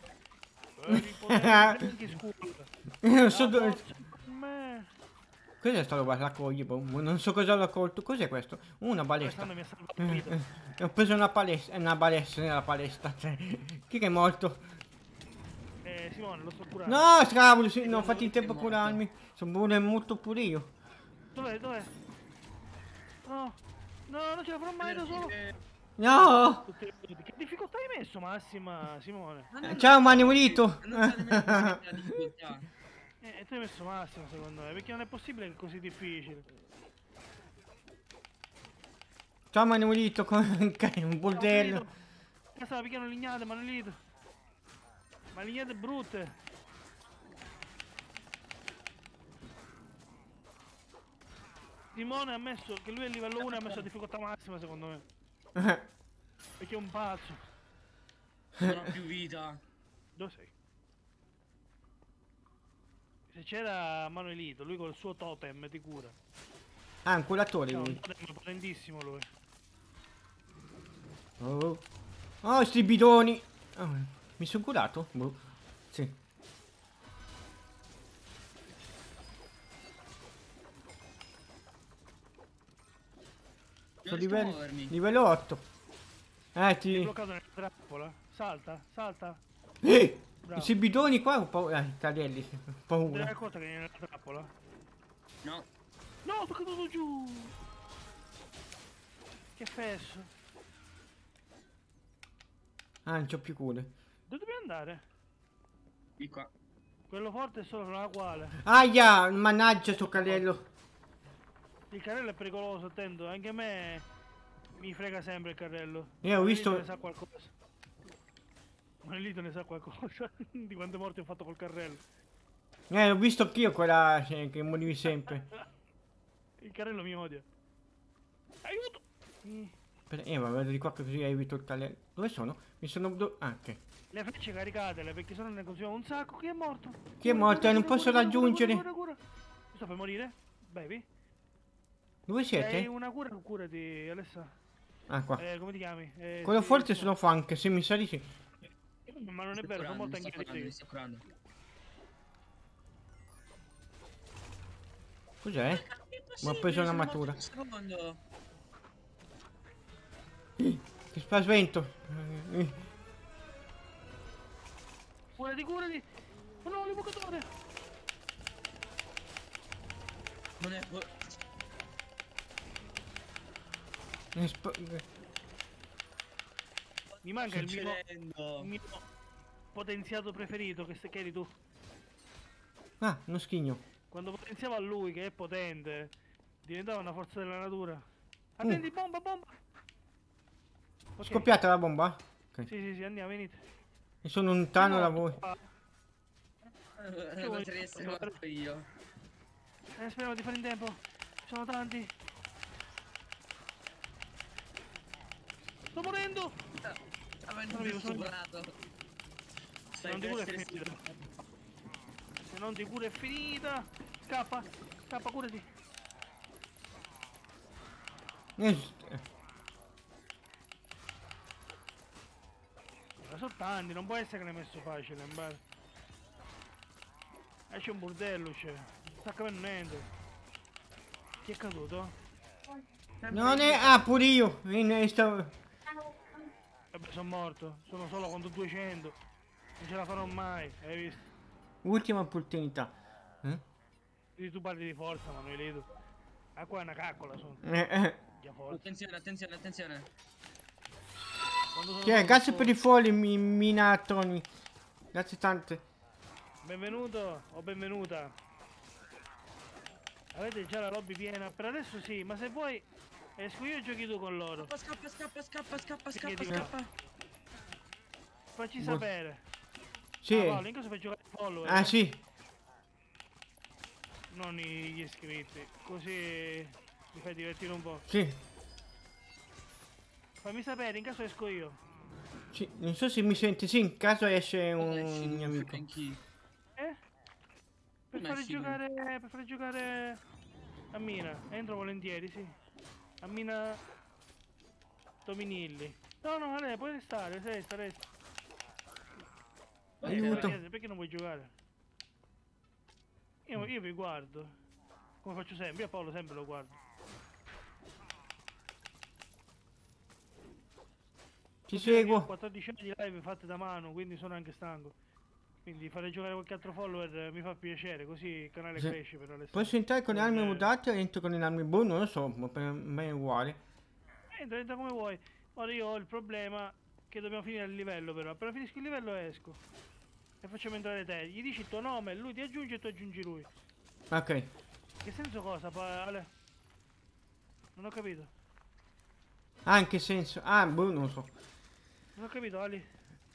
Che scusa. Non so dove. Forza con me. Cos'è sta roba? La coglie, boh. Non so cosa l'ho colto. Cos'è questo? Una balestra. Alessandro mi ha salvato la vita. Ho preso una balestra nella palestra. Cioè, chi che è morto? Simone, lo sto curando. No, cavolo, sì, non ho fatto in Tutti tempo a morto. curarmi. Sono buono e molto pure io. Dov'è? No. No, non ce la farò mai da solo. No! Che difficoltà hai messo, Massima, Simone? Ciao, Manuelito. Non so nemmeno la difficoltà. Tu hai messo Massimo, secondo me, perché non è possibile che è così difficile. Ciao, Manuelito. Un bordello. Stava picchiando lignate, Manuelito. Ma lignate brutte. Simone ha messo che lui è livello 1 e ha messo la difficoltà massima, secondo me. Perché è un pazzo. Non ho più vita. Dove sei? Se c'era Manuelito, lui col suo totem ti cura. Ah, un curatore C'ha un lui. totem potentissimo lui. Oh, sti bidoni. Oh, mi sono curato? Boh. Sì. Sono Riesco a muovermi. livello 8. È Ti. bloccato nella trappola. Salta. Bravo. Questi bidoni qua ho paura. Cadelli. Ho Ti rendi paura. conto che è nella trappola? No. No, sono caduto giù! Che fesso. Ah, non c'ho più cure. Dove dobbiamo andare? Di qua. Quello forte è solo una quale. Aia, mannaggia sto carrello. Il carrello è pericoloso, attento, anche a me mi frega sempre il carrello. Io ho visto. Manelito ne sa qualcosa. Manelito ne sa qualcosa di quante morti ho fatto col carrello. Ho visto anch'io quella che morivi sempre. Il carrello mi odia. Aiuto! Ma vedo di qua che così evito il carrello. Dove sono? Mi sono. Ah, ok. Le frecce caricatele perché sennò ne consumiamo un sacco. Chi è morto? Chi è morto? Non posso raggiungere. Cura. Sto per morire? Bevi? Dove Hai siete? una cura? Curati, Alessa. Ah, qua. Come ti chiami? Quello sì, forte sì. sono funk, se mi sa di sì. Ma non è vero, sono molto anche Mi io. sto curando. Cos'è? Ma ho preso un'armatura. Un secondo. Che spavento. Curati! Oh no, l'evocatore! Non è. Mi manca il Succedendo. mio potenziato preferito, che eri tu. Ah, uno schigno. Quando potenziava lui, che è potente, diventava una forza della natura. Attenti, bomba! Ok. Scoppiata la bomba? Ok. Sì, andiamo, venite. Io sono lontano da voi. Non potrei essere morto io. Speriamo di fare in tempo. Ci sono tanti. Sto morendo! Avendo Sono vivo, sono vivo. stuprato. Se Stai non di per cura è essere finita. stuprato. Se non di cura è finita. Scappa. Scappa, curati. Eh, Ma sono tanti, non può essere che l'hai messo facile, in bar. C'è un bordello, c'è. Non sta capendo niente. Chi è caduto? Non è... Ah, pure io. Vabbè, sono morto. Sono solo contro 200. Non ce la farò mai, hai visto? Ultima opportunità. Quindi tu parli di forza, ma non vedo. Ah, qua è una caccola, sono. Eh. Già forza. Attenzione, attenzione, attenzione. Quando sono Che è? solo Grazie con- per i folli, Minatoni. Grazie tante. Benvenuto o benvenuta. Avete già la lobby piena? Per adesso sì, ma se vuoi esco io e giochi tu con loro. Scappa, scappa, scappa, scappa, Sì, scappa, ti va. scappa. Facci Buon- sapere. Sì. Ah, Paolo, in caso fai giocare i follower. Ah, sì. Non gli iscritti. Così mi fai divertire un po'. Sì. Fammi sapere, in caso esco io. Sì. Non so se mi senti. Sì, in caso esce Dai, un mio amico. anch'io. Eh? Per Come fare esci? giocare. Per fare giocare a Mina. Entro volentieri, sì. A Mina Dominilli. No, Ale, puoi restare, resta. Aiuto. Perché non vuoi giocare? Io vi guardo. Come faccio sempre, io a Paolo sempre lo guardo. Ti Considera che io ho seguo. 14 anni di live fatte da mano, quindi sono anche stanco. Quindi fare giocare qualche altro follower mi fa piacere, così il canale Sì. cresce per Alessandro. Posso entrare con le armi mutate o entro con le armi buone? Non lo so, ma per me è uguale. Entra come vuoi. Ora io ho il problema che dobbiamo finire il livello però. Appena finisco il livello esco. E facciamo entrare te. Gli dici il tuo nome, lui ti aggiunge e tu aggiungi lui. Ok. Che senso cosa, Ale? Non ho capito. Ah, in che senso? Ah, boh, non lo so. Non ho capito, Ali.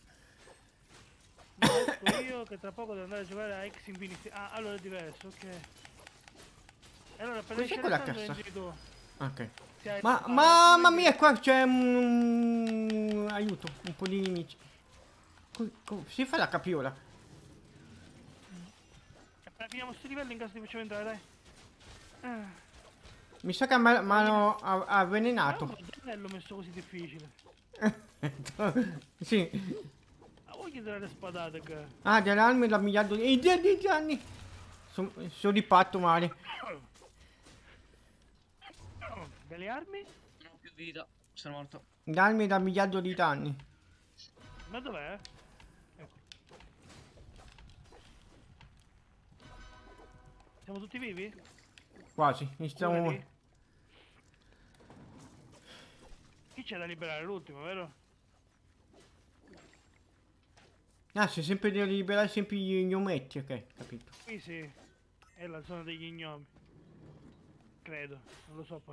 No, esco io che tra poco devo andare a giocare a X Infinity. Ah, allora è diverso, ok. E allora appena Cos'è esce quella Alessandro cassa? entri tu. Ok. Se hai- Ma ah, mamma altrimenti- mia, qua c'è un... aiuto, un po' di nemici. Si fa la capiola. Appena finiamo sto livello in caso ti facciamo entrare, dai. Mi sa che mi hanno Ma è avvelenato. un livello messo così difficile. Sì. Ma vuoi chiedere le spadate che... Ah, dell'armi da miliardo di anni. Sono ripatto male. Delle armi? Non ho più vita. Sono morto. L'armi da miliardo di danni. Ma dov'è? Ecco. Siamo tutti vivi? Quasi. Mi stiamo... Curati? Chi c'è da liberare? L'ultimo, vero? Ah, c'è sempre da liberare sempre gli ometti, ok, capito. Qui sì. È la zona degli gnomi. Credo, non lo so poi.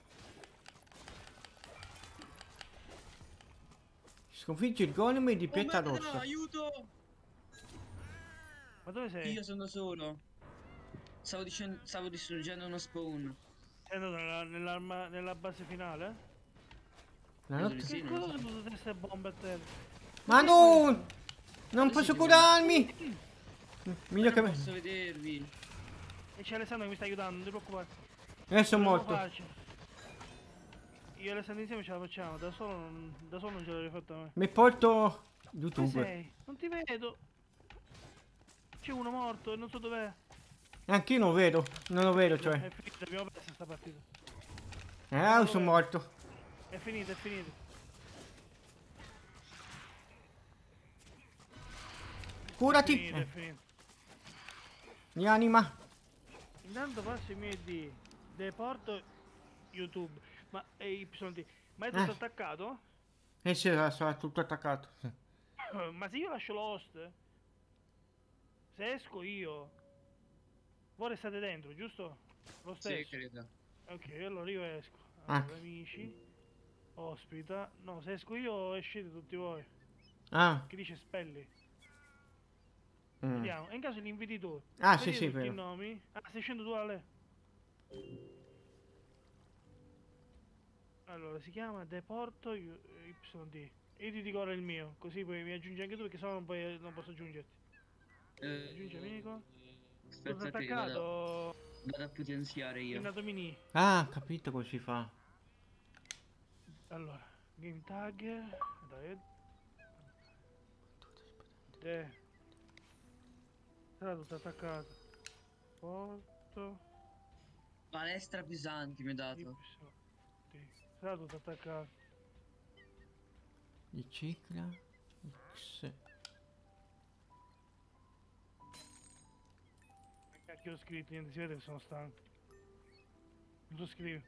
Sconfigge il golem di pietra merda, rossa. aiuto! Ma dove sei? Io sono solo. Stavo distruggendo uno spawn. Sei andato nella base finale? La Credo di notte... sì, Che non lo cosa so. sono tutte queste bombe a terra? Ma no! Non posso sì, curarmi! Meglio che Non me. posso vedervi. E c'è Alessandro che mi sta aiutando, non ti preoccupare. Adesso sono Dobbiamo morto. farci. Io e Alessandro insieme ce la facciamo, da solo non ce l'avrei fatta mai. Mi porto Dove YouTube. sei? Non ti vedo. C'è uno morto e non so dov'è. Anche io non vedo. Non lo vedo, È cioè. finita, abbiamo perso sta partita. Sono morto. È finita, è finita. Curati. È finita. Rianima. Intanto passo i miei D. Deporto YouTube. Ma YT. Ma è tutto attaccato? Eh sì, sarà tutto attaccato. Sì. Ma se io lascio l'host, se esco io, voi restate dentro, giusto? Lo Sì, stesso. credo. Ok, allora io esco. Ah. Allora, amici. Ospita. No, se esco io escete tutti voi. Ah. Che dice spelli. Mm. Vediamo. E in caso li inviti tu. Ah, Vedi sì, tutti i vero. nomi. Ah, stai scendendo tu Ale. Allora, si chiama Deporto YD. Io ti dico ora il mio, così poi mi aggiungi anche tu perché sennò non posso aggiungerti. Aggiungi amico. Tutto Aspetta che vado attaccato a potenziare in io. Atomini. Ah, capito come si fa. Allora, game tagger. Dai. De. Sarà tutto attaccato. Porto. Palestra pesanti mi ha dato. YD. Sarà tutto attaccato. Di cicla. X. Cacchio ho scritto, niente, si vede che sono stanco. Non so scrivere.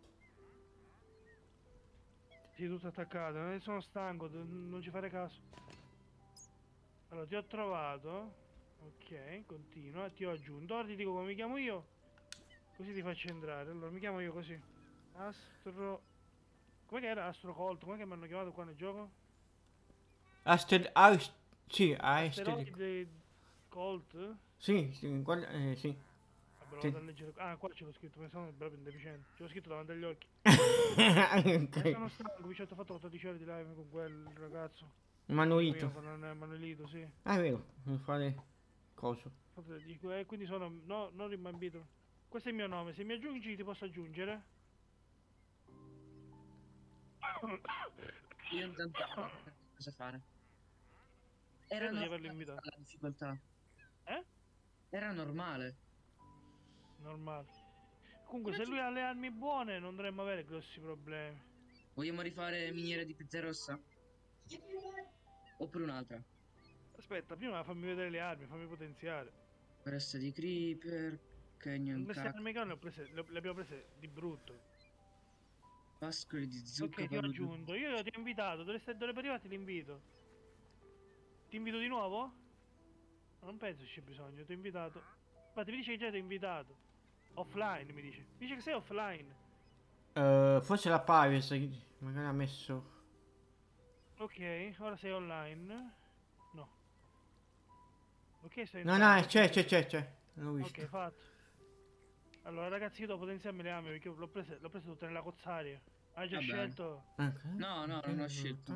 Sì, tutto attaccato, sono stanco, non ci fare caso. Allora, ti ho trovato. Ok, continua, ti ho aggiunto. Ora ti dico come mi chiamo io. Così ti faccio entrare. Allora, mi chiamo io così. Astro... Com'è che era? Astro Colt? Com'è che mi hanno chiamato qua nel gioco? Sì, Aster. Asteroide Colt? Sì, sì, guarda, sì. Vabbè, lo Sì. vado a leggere. Ah, qua ce l'ho scritto, pensavo proprio indeficiente. Ce l'ho scritto davanti agli occhi. Ok. Sono stanco, mi ci ho fatto 14 ore di live con quel ragazzo. Manuito. Con Manuelito, sì. Ah, è vero, devo fare coso. Quindi sono no, non rimbambito. Questo è il mio nome, se mi aggiungi ti posso aggiungere. Io intanto cosa fare? Era Credo di averlo normale invitato. la difficoltà. Eh? Era normale. Normale. Comunque se lui ha le armi buone non dovremmo avere grossi problemi. Vogliamo rifare miniera di pezza rossa? Oppure un'altra? Aspetta, prima fammi vedere le armi, fammi potenziare. Foresta di creeper, canyon Queste cac, armi qua le abbiamo prese di brutto. pascoli di zucca, Ok, ti ho palude. aggiunto. Io ti ho invitato, dovrebbe arrivare ti invito. Ti invito di nuovo? Non penso ci sia bisogno, ti ho invitato. Infatti mi dice che già ti ho invitato. Offline mi dice. Dice che sei offline. Forse la Pirates magari ha messo. Ok, ora sei online. No. Ok, stai No, entrando. no, c'è. L'ho visto. Ok, fatto. Allora ragazzi io devo potenziarmi le armi perché l'ho prese tutte nella cozzaria. Hai già Va bene. scelto? Ok. No, non ho scelto.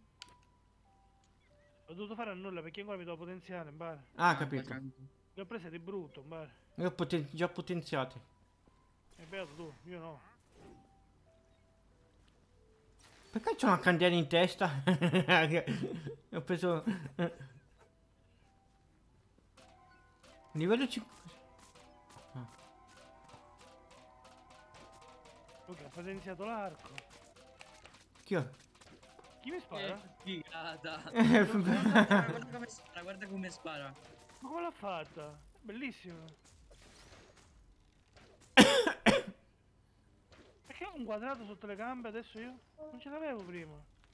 Ho dovuto fare a nulla perché ancora mi devo potenziare, mbare. Ah, capito. tranquillo. Le ho prese di brutto, mbare. Io ho già potenziati. E beato tu, io no. Perché c'ho una candela in testa? Ho preso. Livello 5. Ok, ho potenziato l'arco. Chi ho? Chi mi spara? Figata. Eh, Guarda come spara, guarda come spara. Ma come l'ha fatta? Bellissimo. Perché ho un quadrato sotto le gambe adesso io? Non ce l'avevo prima.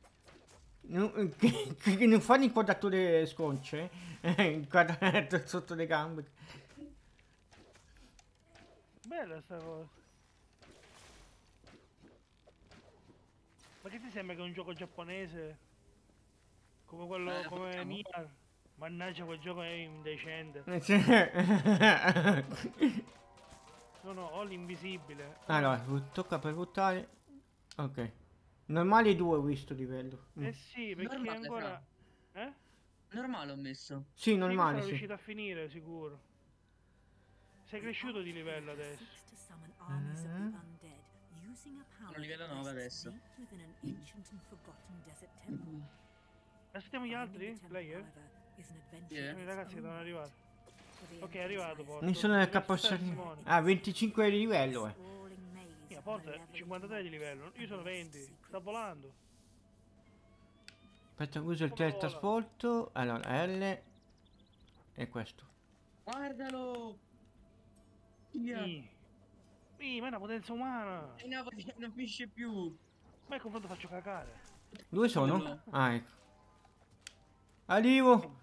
Che non fanno inquadrature sconce? Il quadrato sotto le gambe. Bella sta cosa. Ma che ti sembra che è un gioco giapponese? Come quello, come facciamo. Nier? Mannaggia quel gioco è indecente. No, no, ho l'invisibile. Allora, tocca per buttare. Ok. Normale 2 ho visto livello. Eh sì, perché Normale, ancora... Eh? Normale ho messo. Sì, Sì, normale, sono sì. riuscito a finire, sicuro. Sei cresciuto di livello adesso. Seeks to summon armies of the undead, using a power Sono livello that 9 rests adesso. deep within an ancient and forgotten desert temple. Aspettiamo gli Finding altri? the temple, Player? however, is an adventure Yeah. of I its ragazzi che own devono weight. arrivare. For the Ok, è arrivato adventurous Porto. Non sono nel Deve stare capostanno. Simone. Ah, 25 di livello, sprawling maze Mia of Porto è malevolent 53 di monks livello. Io sono and 20. lost Sta volando. Aspetta, uso il teletrasporto. Allora, L. E questo. Guardalo! Via! Ma è una potenza umana. E non finisce più. Ma il confronto faccio cacare. Dove sono? Uno. Ah, ecco. Arrivo.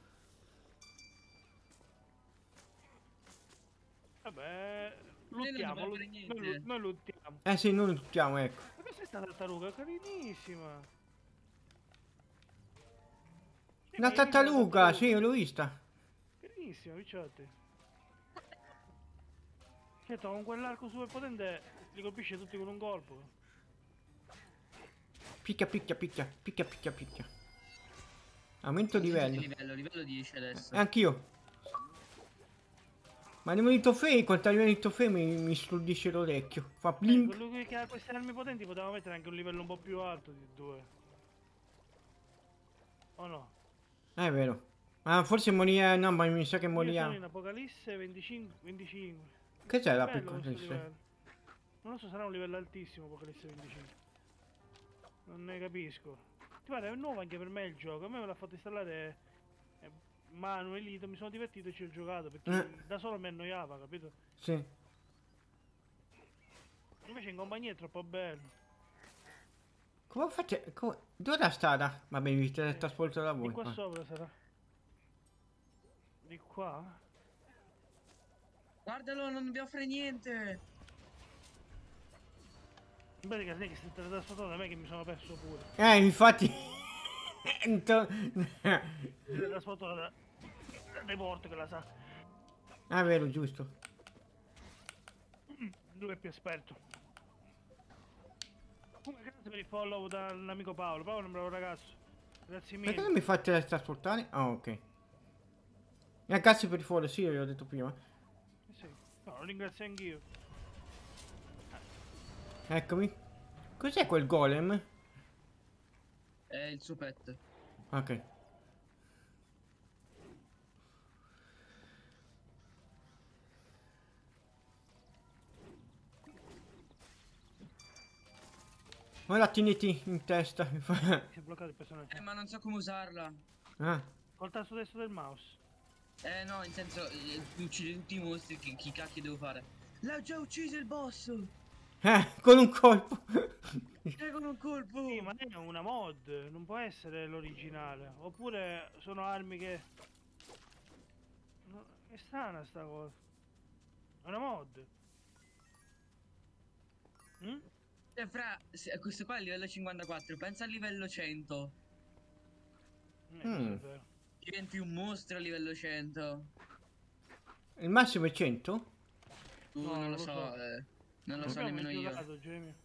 Vabbè, non luttiamo. dobbiamo fare niente. Noi luttiamo. Eh sì, noi luttiamo, ecco. Questa è sta tartaruga? Carinissima. Sì, Una ma hai visto la tartaruga, sì, l'ho vista. Carinissima, picciotti. Certo, con quell'arco super potente li colpisce tutti con un colpo. Picchia, picchia, picchia, picchia, picchia, picchia. Aumento Quanto sei di livello. livello 10 adesso. Anch'io. Ma nel momento fame, quanto arriva il fame mi stordisce l'orecchio. Fa blink. Lui che ha queste armi potenti poteva mettere anche un livello un po' più alto di 2. O no? È vero. Ah, forse morirà. No, ma mi sa che Io sono morirà. in Apocalisse 25. 25. Che c'è la Bello questo piccola? livello. Non lo so, sarà un livello altissimo Apocalisse 25. Non ne capisco. Ti pare, è nuovo anche per me il gioco. A me me l'ha fatto installare Manu e Lito. Mi sono divertito e ci ho giocato perché da solo mi annoiava, capito? Sì. Invece in compagnia è troppo bello. Come fate? Dove è la strada? Vabbè, vi trasporto da Di voi. qua va. sopra sarà. Di qua? Guardalo, non mi offre niente. Vedi che si è teletrasportato da me che mi sono perso pure. Infatti. Si è teletrasportato da Report che la sa. Ah, vero, giusto. Lui è più esperto. Comunque grazie per il follow dall'amico Paolo. Paolo è un bravo ragazzo. Grazie Perché mille. non mi fate trasportare? Ah, ok. Ragazzi per il fuori, sì, l'ho detto prima. Sì. No, lo ringrazio anch'io. Eccomi. Cos'è quel golem? È il suo pet. Ok. Ora tieniti in testa. Si è bloccato il personaggio. Ma non so come usarla. Ah. Col tasto destro del mouse. No, in senso, uccide tutti i mostri, chi cacchio devo fare? L'ha già ucciso il boss! Con un colpo. Con un colpo! Sì, ma è una mod, non può essere l'originale. Oppure sono armi che... No, è strana sta cosa. È una mod. Mm? Questo qua è il livello 54, pensa al livello 100. Questo è vero. Diventi un mostro a livello 100. Il massimo è 100? No, Non lo lo so, so. non lo so nemmeno io. Giocato, Jamie.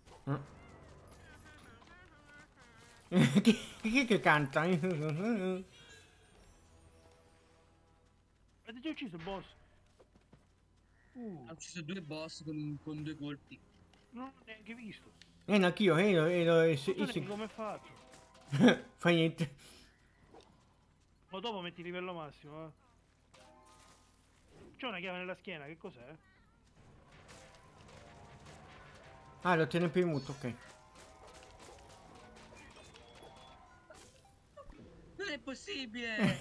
Chi che canta? Avete già ucciso il boss? Ha ucciso 2 boss con 2 colpi. Non l'ho neanche visto. Anch'io, Non so neanche come è fatto. Fa niente. Ma dopo metti livello massimo, eh. C'è una chiave nella schiena, che cos'è? Ah, lo tiene premuto, ok. Non è possibile!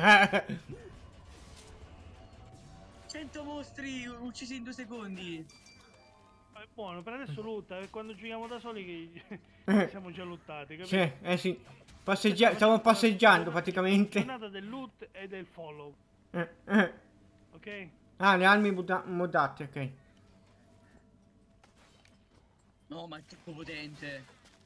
100 mostri uccisi in 2 secondi! È buono, per adesso lutta, e quando giochiamo da soli che siamo già lottati, capito? Sì, sì. Stiamo passeggiando praticamente. Giornata del loot e del follow, ok? Ah, le armi modate, ok. No, ma è troppo potente!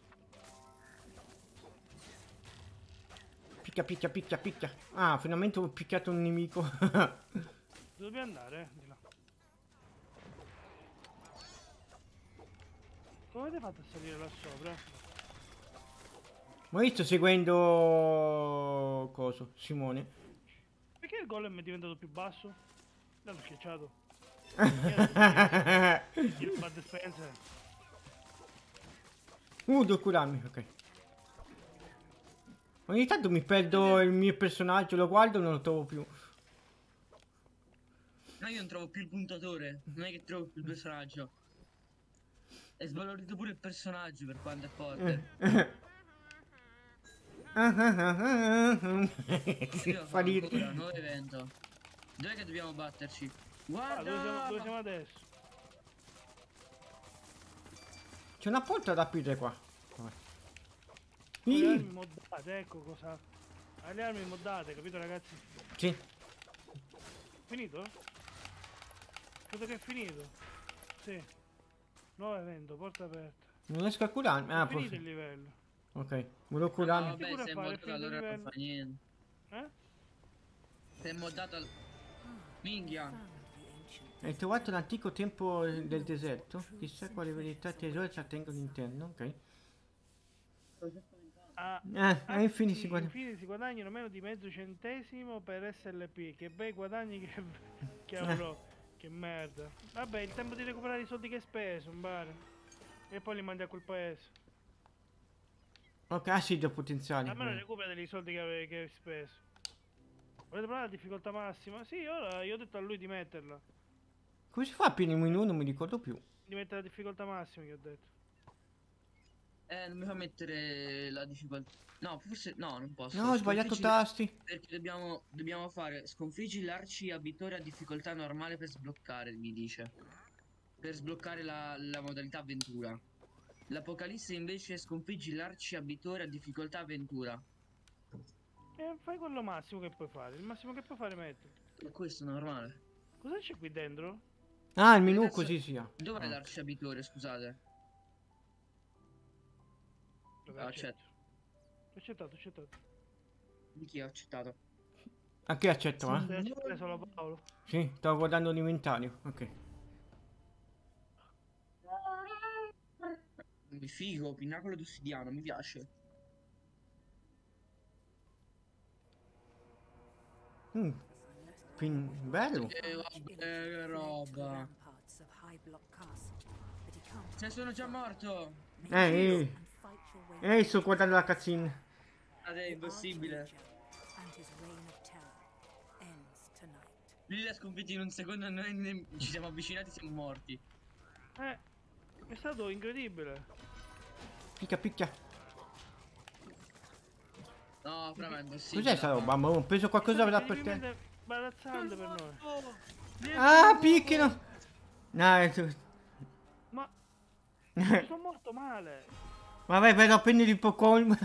Picchia, picchia, picchia, picchia. Ah, finalmente ho picchiato un nemico. Dove dobbiamo andare? Di là. Come avete fatto a salire là sopra? Ma io sto seguendo... Coso? Simone. Perché il golem è diventato più basso? L'hanno schiacciato. Il Bud Spencer. Devo curarmi, ok. Ogni tanto mi perdo il mio personaggio, lo guardo e non lo trovo più. No, io non trovo più il puntatore, non è che trovo più il personaggio. È svalorito pure il personaggio per quanto è forte. Io Fa ridere. ancora, nuovo evento. Dov'è che dobbiamo batterci? Guarda! Dove siamo adesso? C'è una porta da aprire qua. Le armi moddate, ecco cosa. Ha le armi moddate, capito ragazzi? Sì. Finito? Credo che è finito. Sì. Nuovo evento, porta aperta. Non riesco a curarmi. È Ah, finito il forse. livello. Ok, volevo No, curarmi. vabbè, Sicuro se è fare moddato finito il allora non livello. fa niente. Eh? Se è moddato minchia. Found the ancient Hai trovato l'antico tempio del deserto? Chissà quale verità e tesori ci attengono all'interno, ok. Infine si guarda. Infine si guadagnano meno di mezzo centesimo per SLP. Che bei guadagni che avrò. Che merda. Vabbè, il tempo di recuperare i soldi che hai speso, mi pare. E poi li mandi a quel paese. Ok, ah sì, da potenziali. Almeno recupera dei soldi che hai speso. Volete provare la difficoltà massima? Sì, ora io ho detto a lui di metterla. Come si fa a pieno menu? Non mi ricordo più. Di mettere la difficoltà massima che ho detto. Non mi fa mettere la difficoltà. No, forse no, non posso. No, ho sbagliato Sconfiggi- tasti. Perché dobbiamo fare sconfiggi l'arci abitore a difficoltà normale per sbloccare, mi dice. Per sbloccare la modalità avventura. L'Apocalisse invece sconfiggi l'arci abitore a difficoltà avventura. E fai quello massimo che puoi fare. Il massimo che puoi fare metti. E questo è normale. Cosa c'è qui dentro? Ah, il menu Adesso- così sia. Dov'è Ah. l'arci abitore, scusate? Vabbè, Accetto. Ho accettato. Di chi ho accettato? Anche io accetto, Se accetta solo Paolo. Sì, stavo guardando l'inventario. Ok. Figo, pinnacolo d'ossidiano, mi piace. Mm, bello. Vabbè, che roba. ramparts of High Block Castle, but he can't Se sono già morto. Ehi, and fight your way sto guardando la cutscene. È impossibile. and his reign of terror ends tonight. Lui li ha sconfitti in un secondo e noi ci siamo avvicinati e siamo morti. È stato incredibile. Picchia, picchia. No, però è impossibile. Cos'è sta roba? Ma ho preso qualcosa da per te. Incredibilmente imbarazzante per noi. Ah, picchino. No, Ma mi sono morto male. vabbè, però prendi il Pokémon.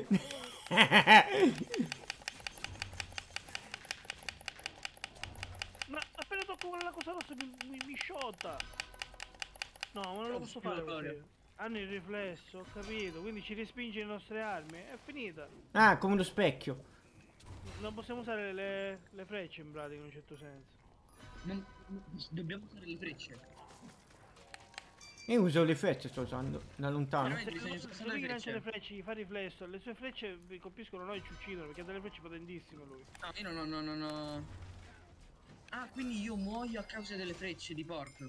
Ma appena tocco quella cosa rossa mi sciotta. No, ma non lo posso fare perché hanno il riflesso, ho capito. Quindi ci respinge le nostre armi. È finita. Ah, come uno specchio. Non possiamo usare le frecce in pratica in un certo senso. Dobbiamo usare le frecce. Io uso le frecce, sto usando da lontano. Veramente bisogna Se usare lui le lancia le frecce. frecce, gli fa riflesso, le sue frecce vi colpiscono noi e ci uccidono perché ha delle frecce potentissime lui. No, io no. Ah, quindi io muoio a causa delle frecce di porco.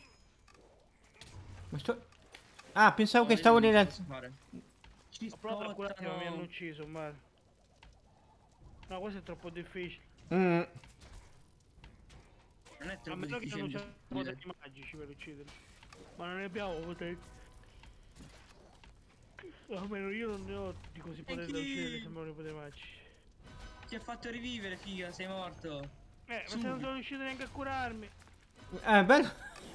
Ma sto... Ah, pensavo No, che io stavo non nella... posso fare. Ci Ho provato a curarmi ma mi hanno spottano. ucciso, ma... No, questo è troppo difficile. Mm. Non è A troppo meno che non difficile. usano poteri magici per ucciderli. Ma non ne abbiamo poteri. Almeno io non ne ho di così poteri da chi? uccidere, sembrano i poteri magici. Ti ha fatto rivivere, figa, sei morto. Ma se non sono riuscito neanche a curarmi. Bello.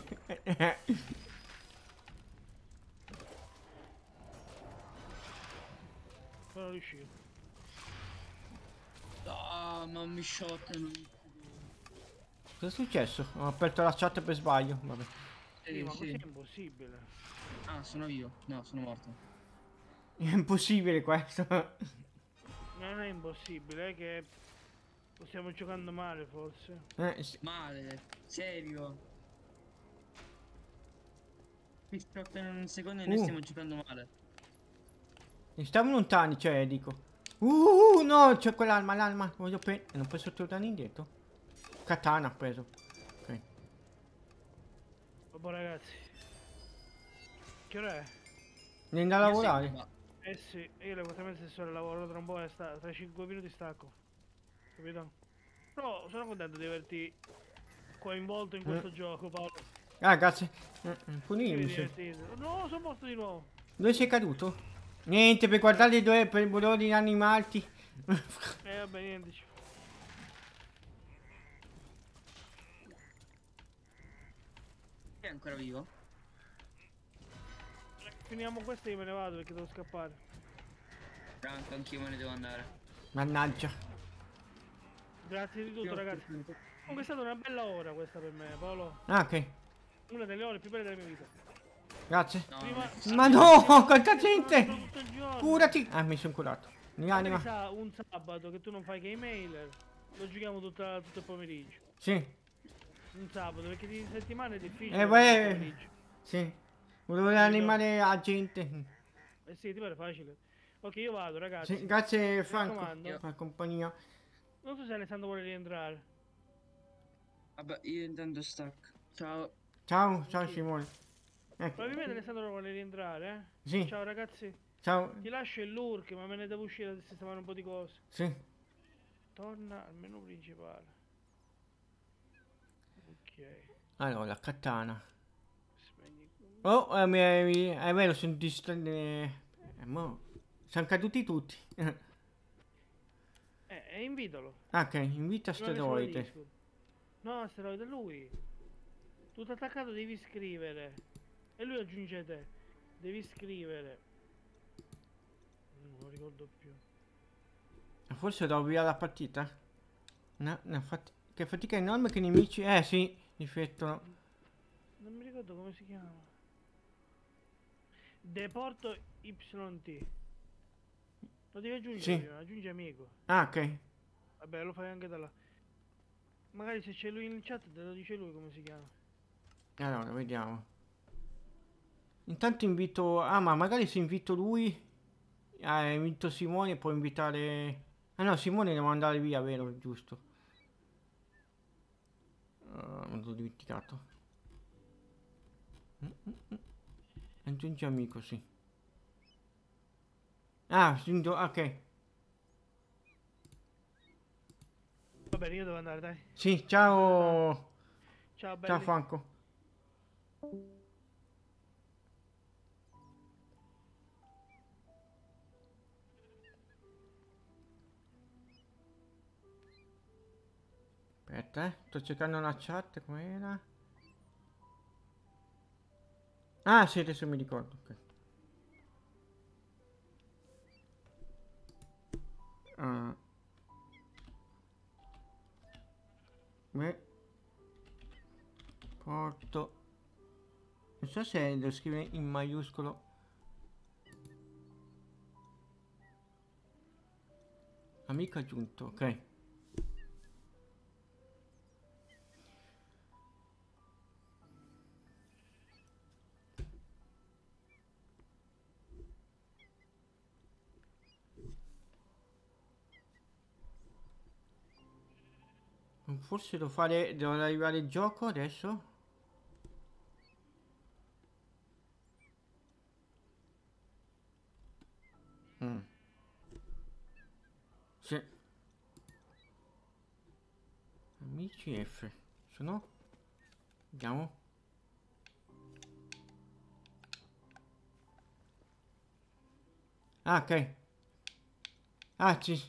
Sono riuscito. Ah, ma mi shottano. Cosa è successo? Ho aperto la chat per sbaglio. Vabbè. Sì, ma Sì. così è impossibile. Ah, sono io. No, sono morto. È impossibile questo. Non è impossibile, è che lo stiamo giocando male forse. Sì. Male, serio. Mi shottano in un secondo e noi stiamo giocando male. Stiamo lontani, cioè, dico. No, c'è quell'arma, l'arma. Voglio prendere. Non posso tornare indietro. Katana ho preso. Ok. Vabbè ragazzi. Che ora è? Vieni da lavorare. Ma Eh sì, io le 4 mesi stesso lavoro tra un po' e tra 5 minuti stacco. Capito? Però sono contento di averti coinvolto in questo gioco, Paolo. Ah, grazie. Ti Punirmi. divertito. No, sono morto di nuovo. Dove sei caduto? Niente, per guardare i due per volori in anni alti. Vabbè, niente. è ancora vivo? Finiamo questo e io me ne vado perché devo scappare. Franco, anch'io me ne devo andare. Mannaggia. Grazie di tutto, ragazzi. Comunque è stata una bella ora questa per me, Paolo. Ah, ok. Una delle ore più belle della mia vita. Grazie. No, Prima... Ma no, prima- quanta gente! tutto il giorno. Curati! Ah, mi sono curato. Mi Magari anima. sa un sabato che tu non fai che i mailer, lo giochiamo tutto il pomeriggio. Sì, Un sabato, perché di settimana è difficile. eh il beh, pomeriggio. sì. Volevo animare la gente. Eh sì, ti pare facile. Ok, io vado, ragazzi. Sì, grazie Mi Franco raccomando. per la compagnia. Non so se Alessandro vuole rientrare. Vabbè, io intanto stacco. Ciao. Ciao, ciao Simone. Ecco, Probabilmente Alessandro vuole rientrare, eh? sì, Ciao ragazzi. ciao. Ti lascio il lurk, ma me ne devo uscire a sistemare un po' di cose. Sì, Torna al menu principale. Ok. allora, katana. Spegni. Oh, è vero, sono distratti. Sono caduti tutti. Invitalo. Ok, invita Rimane solo asteroide. Discord. No, asteroide, lui. Tutto attaccato devi scrivere. E lui aggiunge te. Devi scrivere. Non lo ricordo più. Forse devo via la partita? No, no, che fatica enorme che i nemici. Sì, difetto. Non mi ricordo come si chiama. Deporto YT. Lo devi aggiungere Sì. prima, aggiungi amico. Ah, ok. Vabbè, lo fai anche da là. Magari se c'è lui in chat te lo dice lui come si chiama. Allora, vediamo. Intanto invito. Ah, ma magari se invito lui. Invito Simone, può invitare. Ah no, Simone devo andare via, vero? Giusto. Me l'ho dimenticato. Aggiungi amico, sì. Ah, aggiungo, ok. Va bene, io devo andare, dai. Sì, ciao. Ciao, belli. Ciao Franco. Aspetta, sto cercando una chat, com'era? Ah, sì, adesso mi ricordo. Ok. Ah. Beh. Porto. Non so se lo scrive in maiuscolo. Amico aggiunto, ok. Forse devo fare. Devo arrivare il gioco adesso. Sì. Amici F. Sono? Vediamo. Ah, ok. Ah, ci.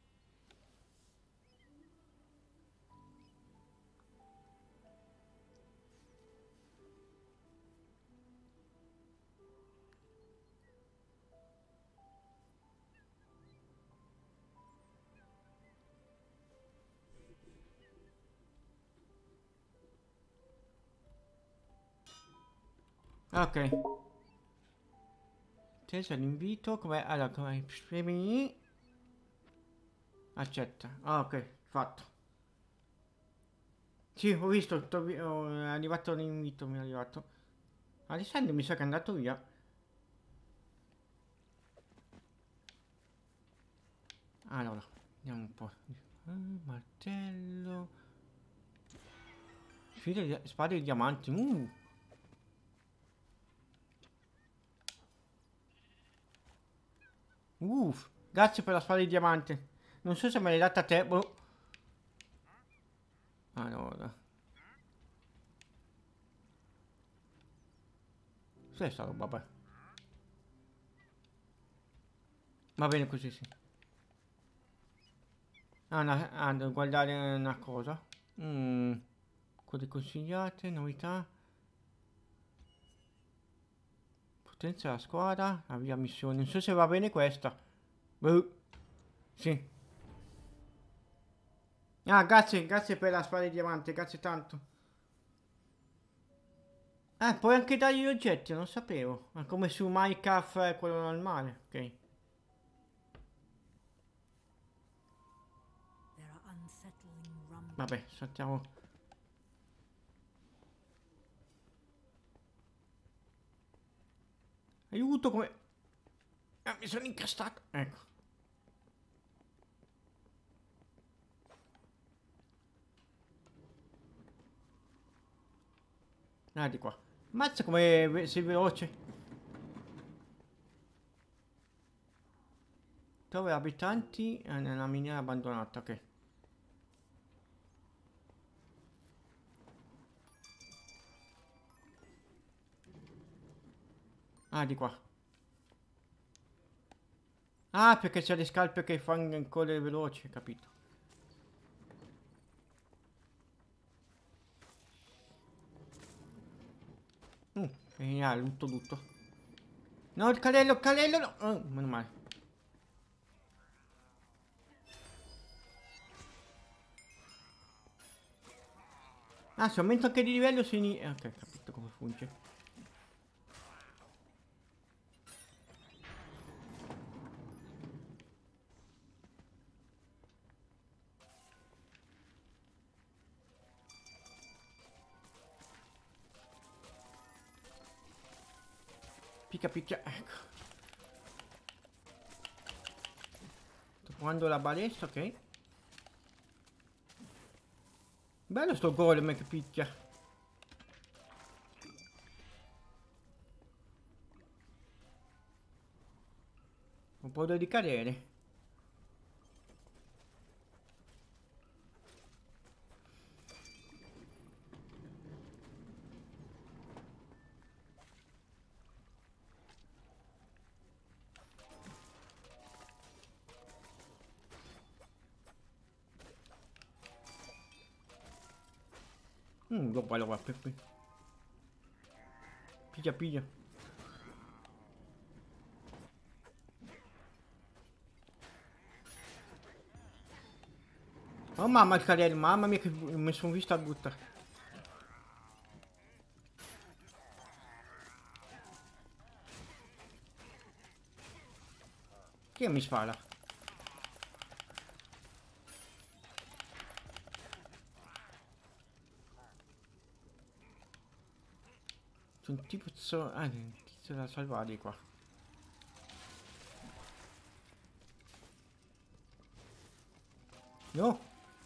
Ok. Tesa l'invito. Come. Allora, come. Premi. Accetta. Ah, ok. Fatto. Sì, ho visto. È arrivato l'invito. Mi è arrivato. Alessandro mi sa che è andato via. Allora, vediamo un po'. Martello. Spade di diamanti. Uff, grazie per la spada di diamante. Non so se me l'hai data a te. Boh. Allora. Cos'è sta roba? Beh. Va bene così, sì. Devo guardare una cosa. Code consigliate, novità. Potenza della squadra. Avvia missione. Non so se va bene questa. Boh. Sì. Ah, grazie per la spada di diamante, grazie tanto. Puoi anche dargli gli oggetti, non sapevo. Ma come su Minecraft, quello normale, ok. There are unsettling rumblings. Vabbè, saltiamo. Aiuto, come... Ah, mi sono incastrato. Ecco. Ah, di qua. Mazza come sei veloce. Dove abitanti? Nella miniera abbandonata, ok. Ah, di qua. Ah, perché c'è le scarpe che fanno correre veloci, capito. Geniale, tutto. No, il carrello, no. Oh, meno male. Ah, se aumento anche di livello si ok, capito come funge. Picchia, ecco. Sto provando la balestra, ok. Bello sto golem che picchia. Un po' di cadere. Lo va, Piglia. Oh mamma il carrello, mamma mia che mi sono visto a buttare. Chi mi spara? C'è un tipo un tizio da salvare di qua. No.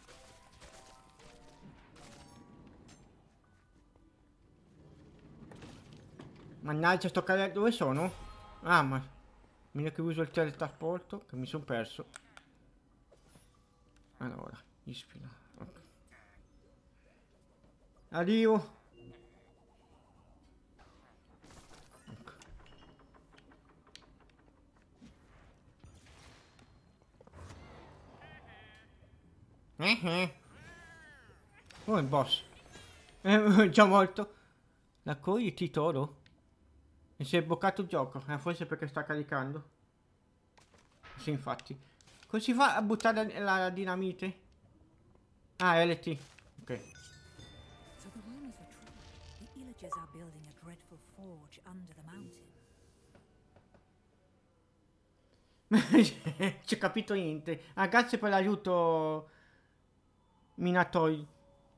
Mannaggia sto carrello, dove sono? Ah, ma... Mira che uso il teletrasporto, che mi sono perso. Allora, ispira. Ok. Arrivo. Ecco. Oh, il boss. Già morto. La cogli titolo? E si è bloccato il gioco. Forse perché sta caricando. Sì, infatti. Come si fa a buttare la dinamite? Ah, LT. Ok. So the rumors are true. The Illagers are building a dreadful forge under the mountain. Ci ho capito niente. Ah, grazie per l'aiuto, Minatoi.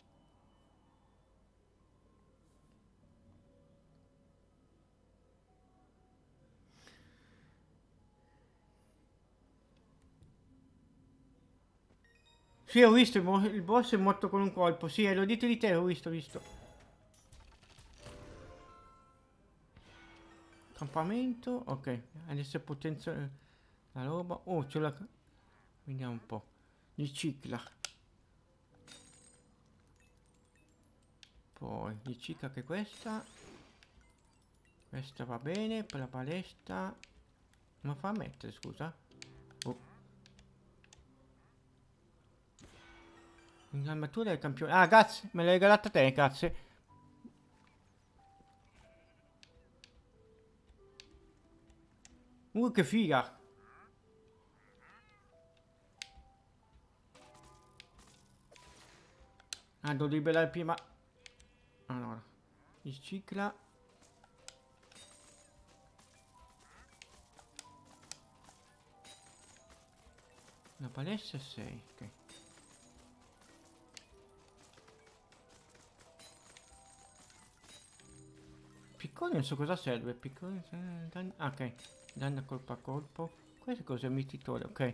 Sì, ho visto, il boss è morto con un colpo. Sì, lo dite di te, ho visto. Campamento, ok. Adesso potenzia la roba. Oh, c'è la... Vediamo un po'. Ricicla. Poi, ricicla anche questa. Questa va bene, per la palestra. Ma fa mettere, scusa. Oh. L'armatura del campione. Ah, grazie, me l'hai regalata te, grazie. Che figa. Ah, devo liberare prima. Allora, ricicla. Una palestra e 6, ok. Piccone non so cosa serve, piccone... Ah, ok, danno colpo a colpo. Questo cos'è? Mittitore, ok.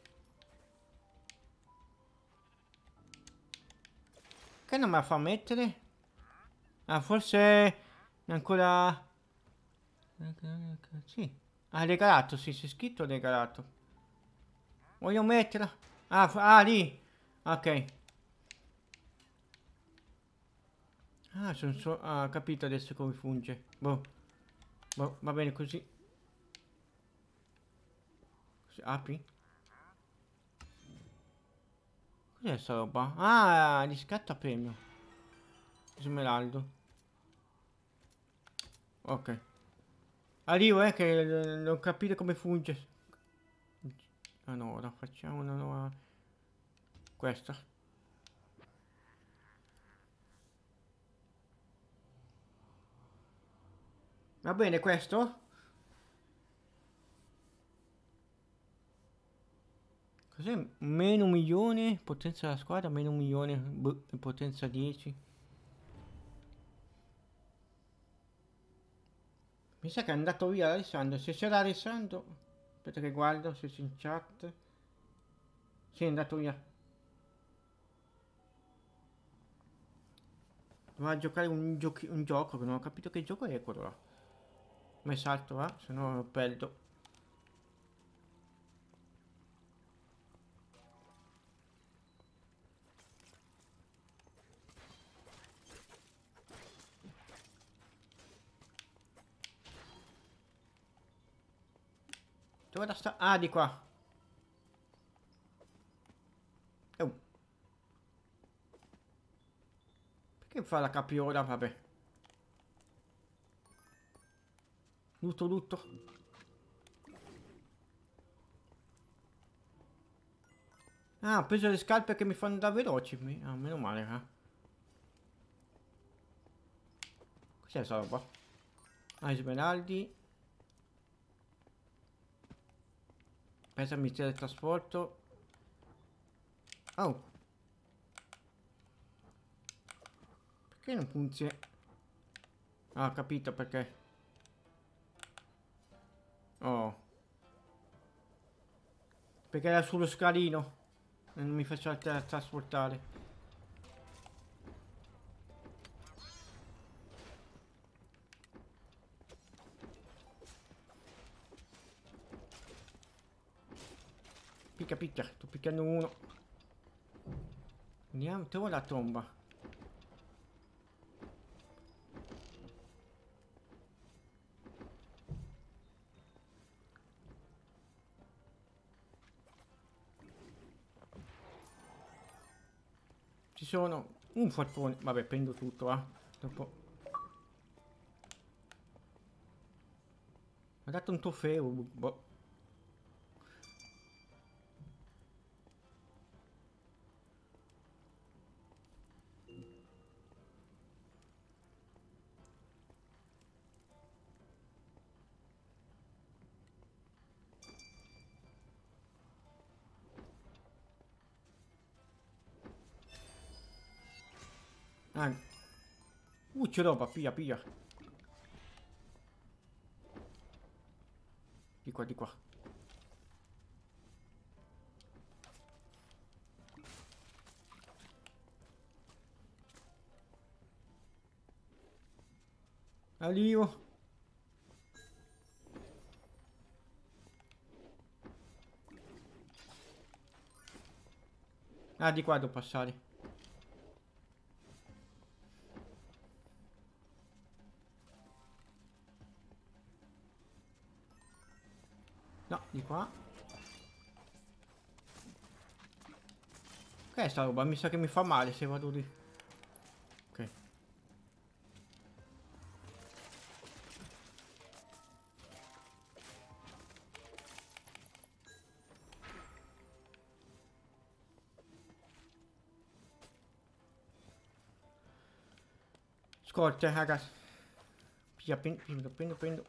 Che non me la fa mettere? Ah, forse è ancora... Sì. Ah, regalato, sì, c'è scritto regalato. Voglio metterla. Ah, lì. Ok. Ah, ho capito adesso come funge. Boh. Boh, va bene così. Apri. Cos'è sta roba? Ah, riscatta premio. Smeraldo. Ok. Arrivo, che non capire come funge. Allora, facciamo una nuova... Questa. Va bene questo? Cos'è? Meno 1.000.000, potenza della squadra, meno 1.000.000, boh, potenza 10. Mi sa che è andato via Alessandro. Se c'era Alessandro, aspetta che guardo se c'è in chat. Sì, è andato via. Doveva giocare un gioco che non ho capito che gioco è quello là. Ma salto va, se no perdo. Dove sta? Ah, di qua. Oh. Perché fa la capriola? Vabbè. Lutto. Ah, ho preso le scarpe che mi fanno da veloci. Ah, meno male, Cos'è sta roba? Ah, smeraldi. Pesa il del trasporto. Oh. Perché non funziona? Ah, ho capito perché. Oh. Perché era sullo scalino. E non mi faceva trasportare. Picchia. Sto picchiando uno. Andiamo, trovo la tomba. Ci sono un fortone. Vabbè, prendo tutto, Dopo. Ha dato un trofeo. Boh. Ah. C'è roba, piglia. Di qua. Arrivo. Ah, di qua devo passare. No, di qua. Che è sta roba? Mi sa che mi fa male se vado lì. Ok. Scorte, ragazzi. Prendo.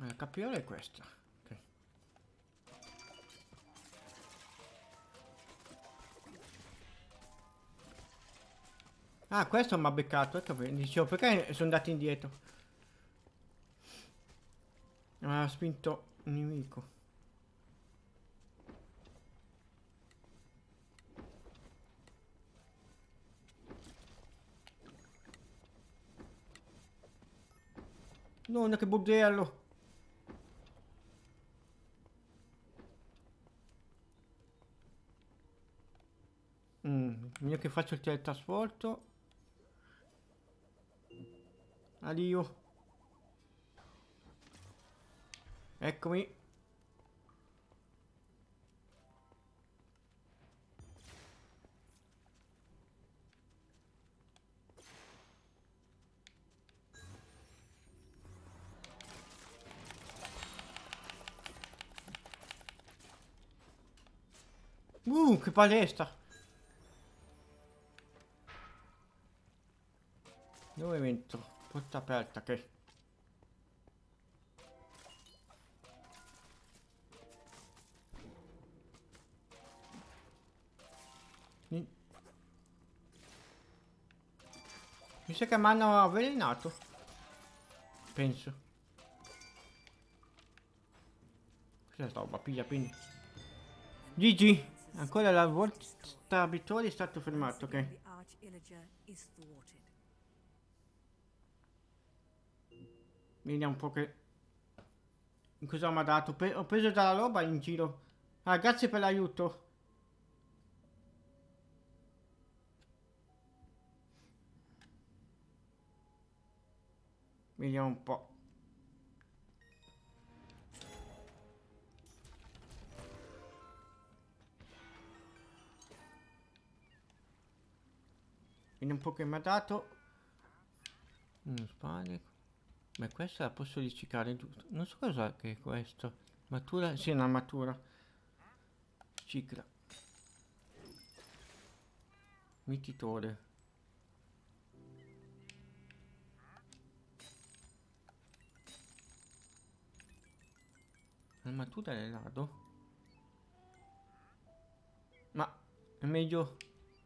La capriola è questa. Ok. Ah, questo mi ha beccato. Ecco, dicevo, perché sono andati indietro? Mi ha spinto un nemico. No, che bordello. Meglio che faccio il teletrasporto. Addio. Eccomi. Che palestra. Dove entro? Porta aperta, che... Mi sa che mi hanno avvelenato. Penso. Cos'è sta roba? Piglia, quindi. GG. Ancora la volta vittoria è stato fermato, Once again, ok. the Arch Illager is thwarted. Vediamo un po' che... Cosa mi ha dato? Ho preso della roba in giro. Ah, grazie per l'aiuto. Vediamo un po'. Vediamo un po' che mi ha dato. Spade. Beh, questa la posso riciclare, giusto? Non so cosa che è questo. Matura? Sì, è un'armatura. Cicla. Mittitore. Armatura del lado? Ma è meglio...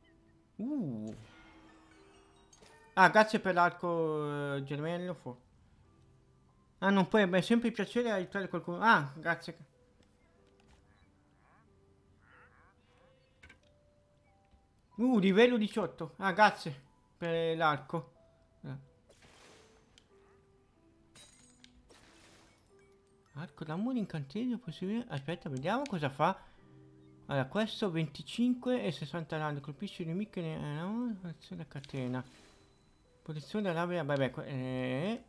Ah, grazie per l'arco gemello. Ah, non puoi... Beh, è sempre un piacere aiutare qualcuno. Ah, grazie. Livello 18. Ah, grazie per l'arco. Arco d'amore incantesimo possibile. Aspetta, vediamo cosa fa. Allora, questo 25 e 60 danni. Colpisce i nemici azione a catena. Posizione della labia. Vabbè,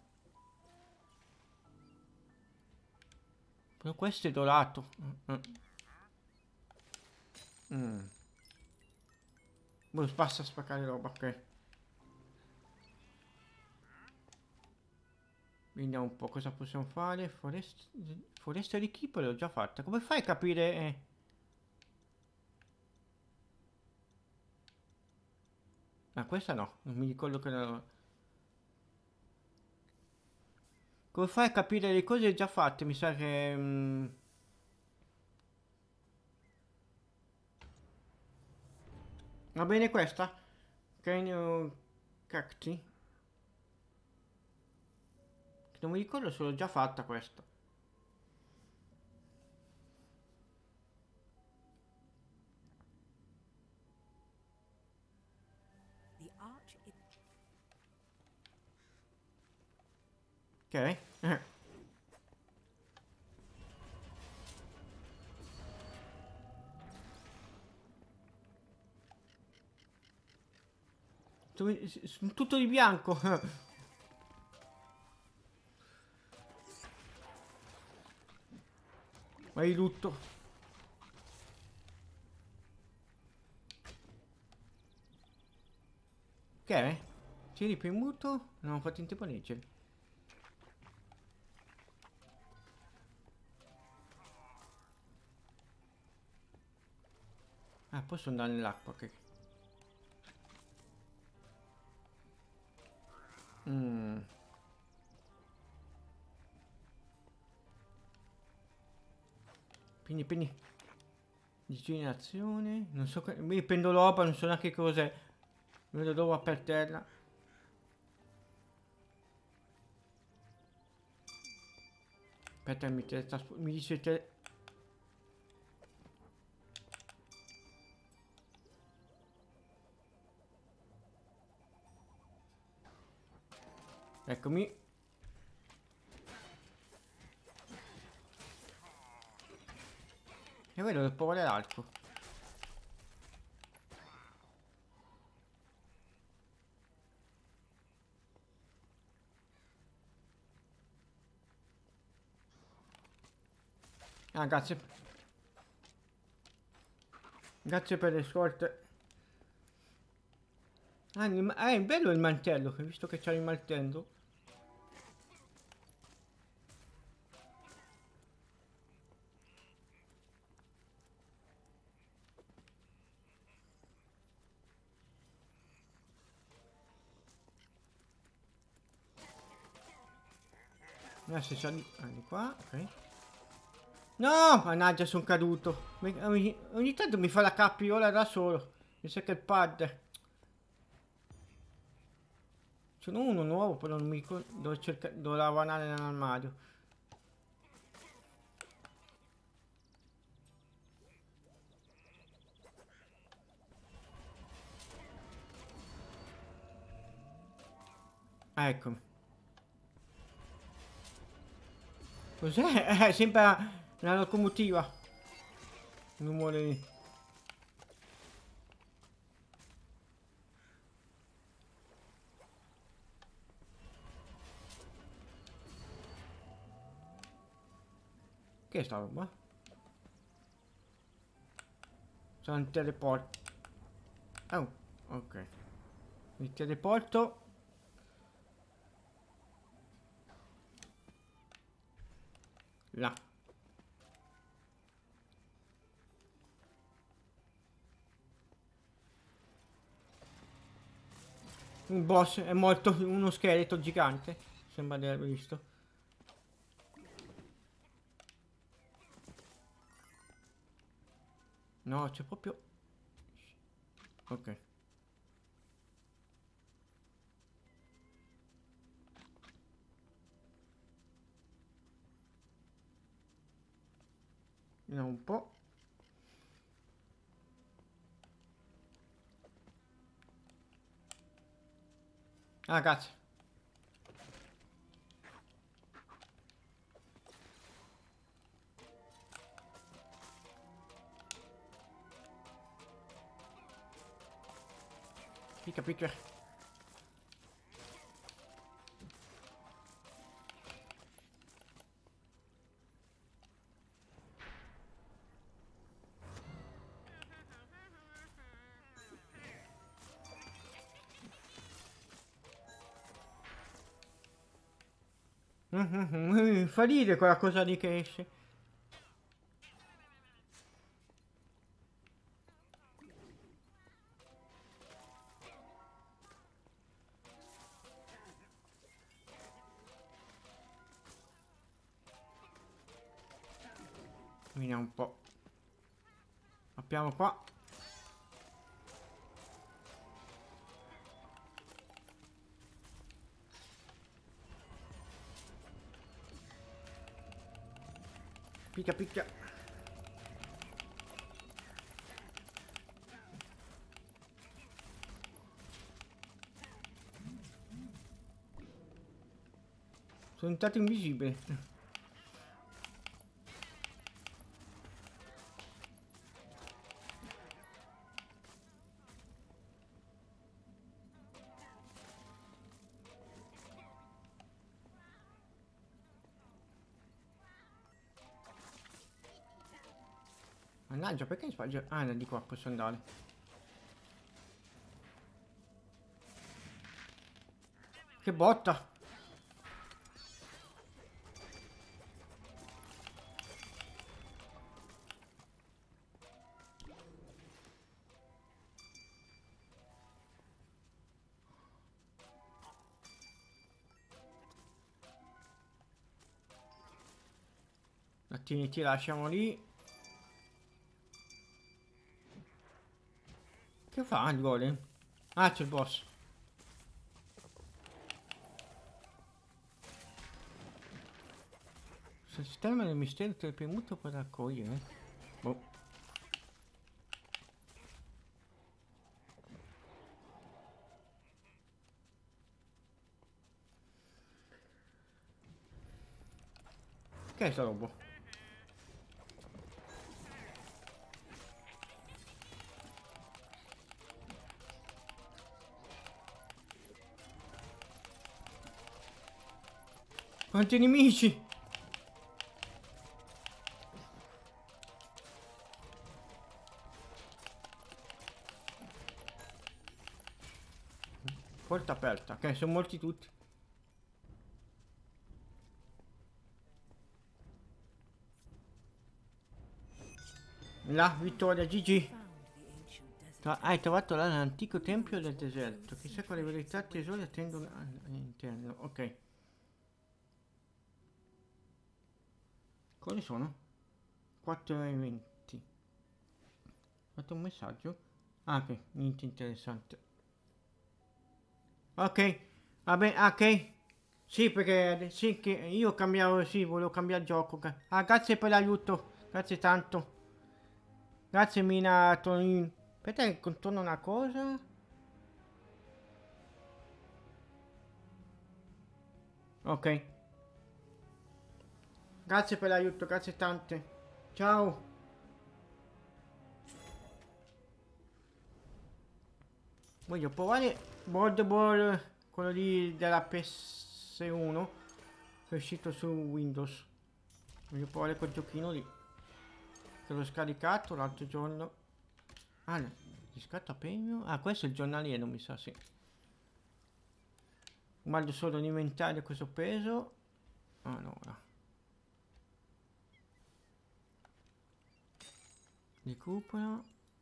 però questo è dorato. Basta spaccare roba, ok. Vediamo un po' cosa possiamo fare. Foresta di Kipo l'ho già fatta. Come fai a capire? Ah, questa no. Non mi ricordo che era... Come fai a capire le cose già fatte? Mi sa che... Va bene questa? Cranio cacti? Non mi ricordo se l'ho già fatta questa. The Arch Ok. Sono tutto di bianco. Ma di lutto. Ok. Tieni premuto. Non ho fatto in tempo a leggere. Ah, posso andare nell'acqua, ok. Prendi. Generazione. Non so. Mi prendo roba, non so neanche cos'è. Vedo roba per terra. Aspetta, mi dice te. Eccomi. E vedo devo provare l'arco. Ah, grazie. Grazie per le scorte. Ah, è bello il mantello, visto che c'è il martello. Adesso c'è di qua, ok. No, mannaggia, sono caduto. Ogni tanto mi fa la capriola da solo. Mi sa che il pad. Ce n'è uno nuovo, però non mi ricordo. Devo lavorare nell'armadio. Ah, eccomi. Cos'è? Sembra una locomotiva. Il rumore lì. Che è sta roba? Sono un teleporto. Oh, ok. Mi teleporto. Là. Un boss è morto, uno scheletro gigante. Sembra di aver visto. No, c'è proprio... Ok. Vediamo un po'. Ah, grazie. Picca. Fa ridere quella cosa lì che esce. Vediamo un po'. Apriamo qua. Picca. Sono entrato invisibile. Mannaggia, perché mi sbaglio? Ah, no, di qua posso andare. Che botta! Attini, ti lasciamo lì. Che fa il golem? Ah, c'è il boss. Se il sistema del mistero te premuto per raccogliere. Boh. Che è sta roba? Quanti nemici! Porta aperta, ok, sono molti tutti. La vittoria, GG. Found the ancient desert. Hai trovato l'antico tempio del deserto. Chissà quale verità tesori attendono all'interno. Ok. Quali sono? 4 eventi. Ho fatto un messaggio. Ah, ok, niente interessante. Ok, vabbè, ok. Sì, perché sì, che io cambiavo, sì, volevo cambiare gioco. Ah, grazie per l'aiuto. Grazie tanto. Grazie Mina Tonin. Aspetta che contorno una cosa. Ok. Grazie per l'aiuto, grazie tante. Ciao. Voglio provare Board Ball, quello lì della PS1, che è uscito su Windows. Voglio provare quel giochino lì. Che l'ho scaricato l'altro giorno. Ah, no, riscatto a premio. Ah, questo è il giornaliero, mi sa, sì. Guardo solo l'inventario questo peso. Allora. Recupero.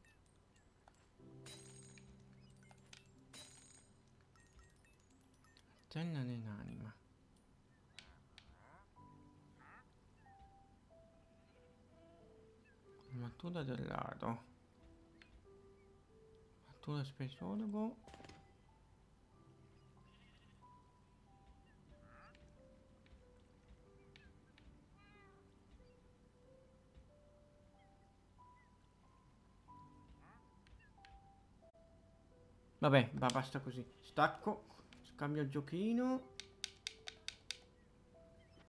Tenna nell'anima. Armatura dell'aro. Armatura speleologo. Vabbè, basta così. Stacco. Scambio il giochino.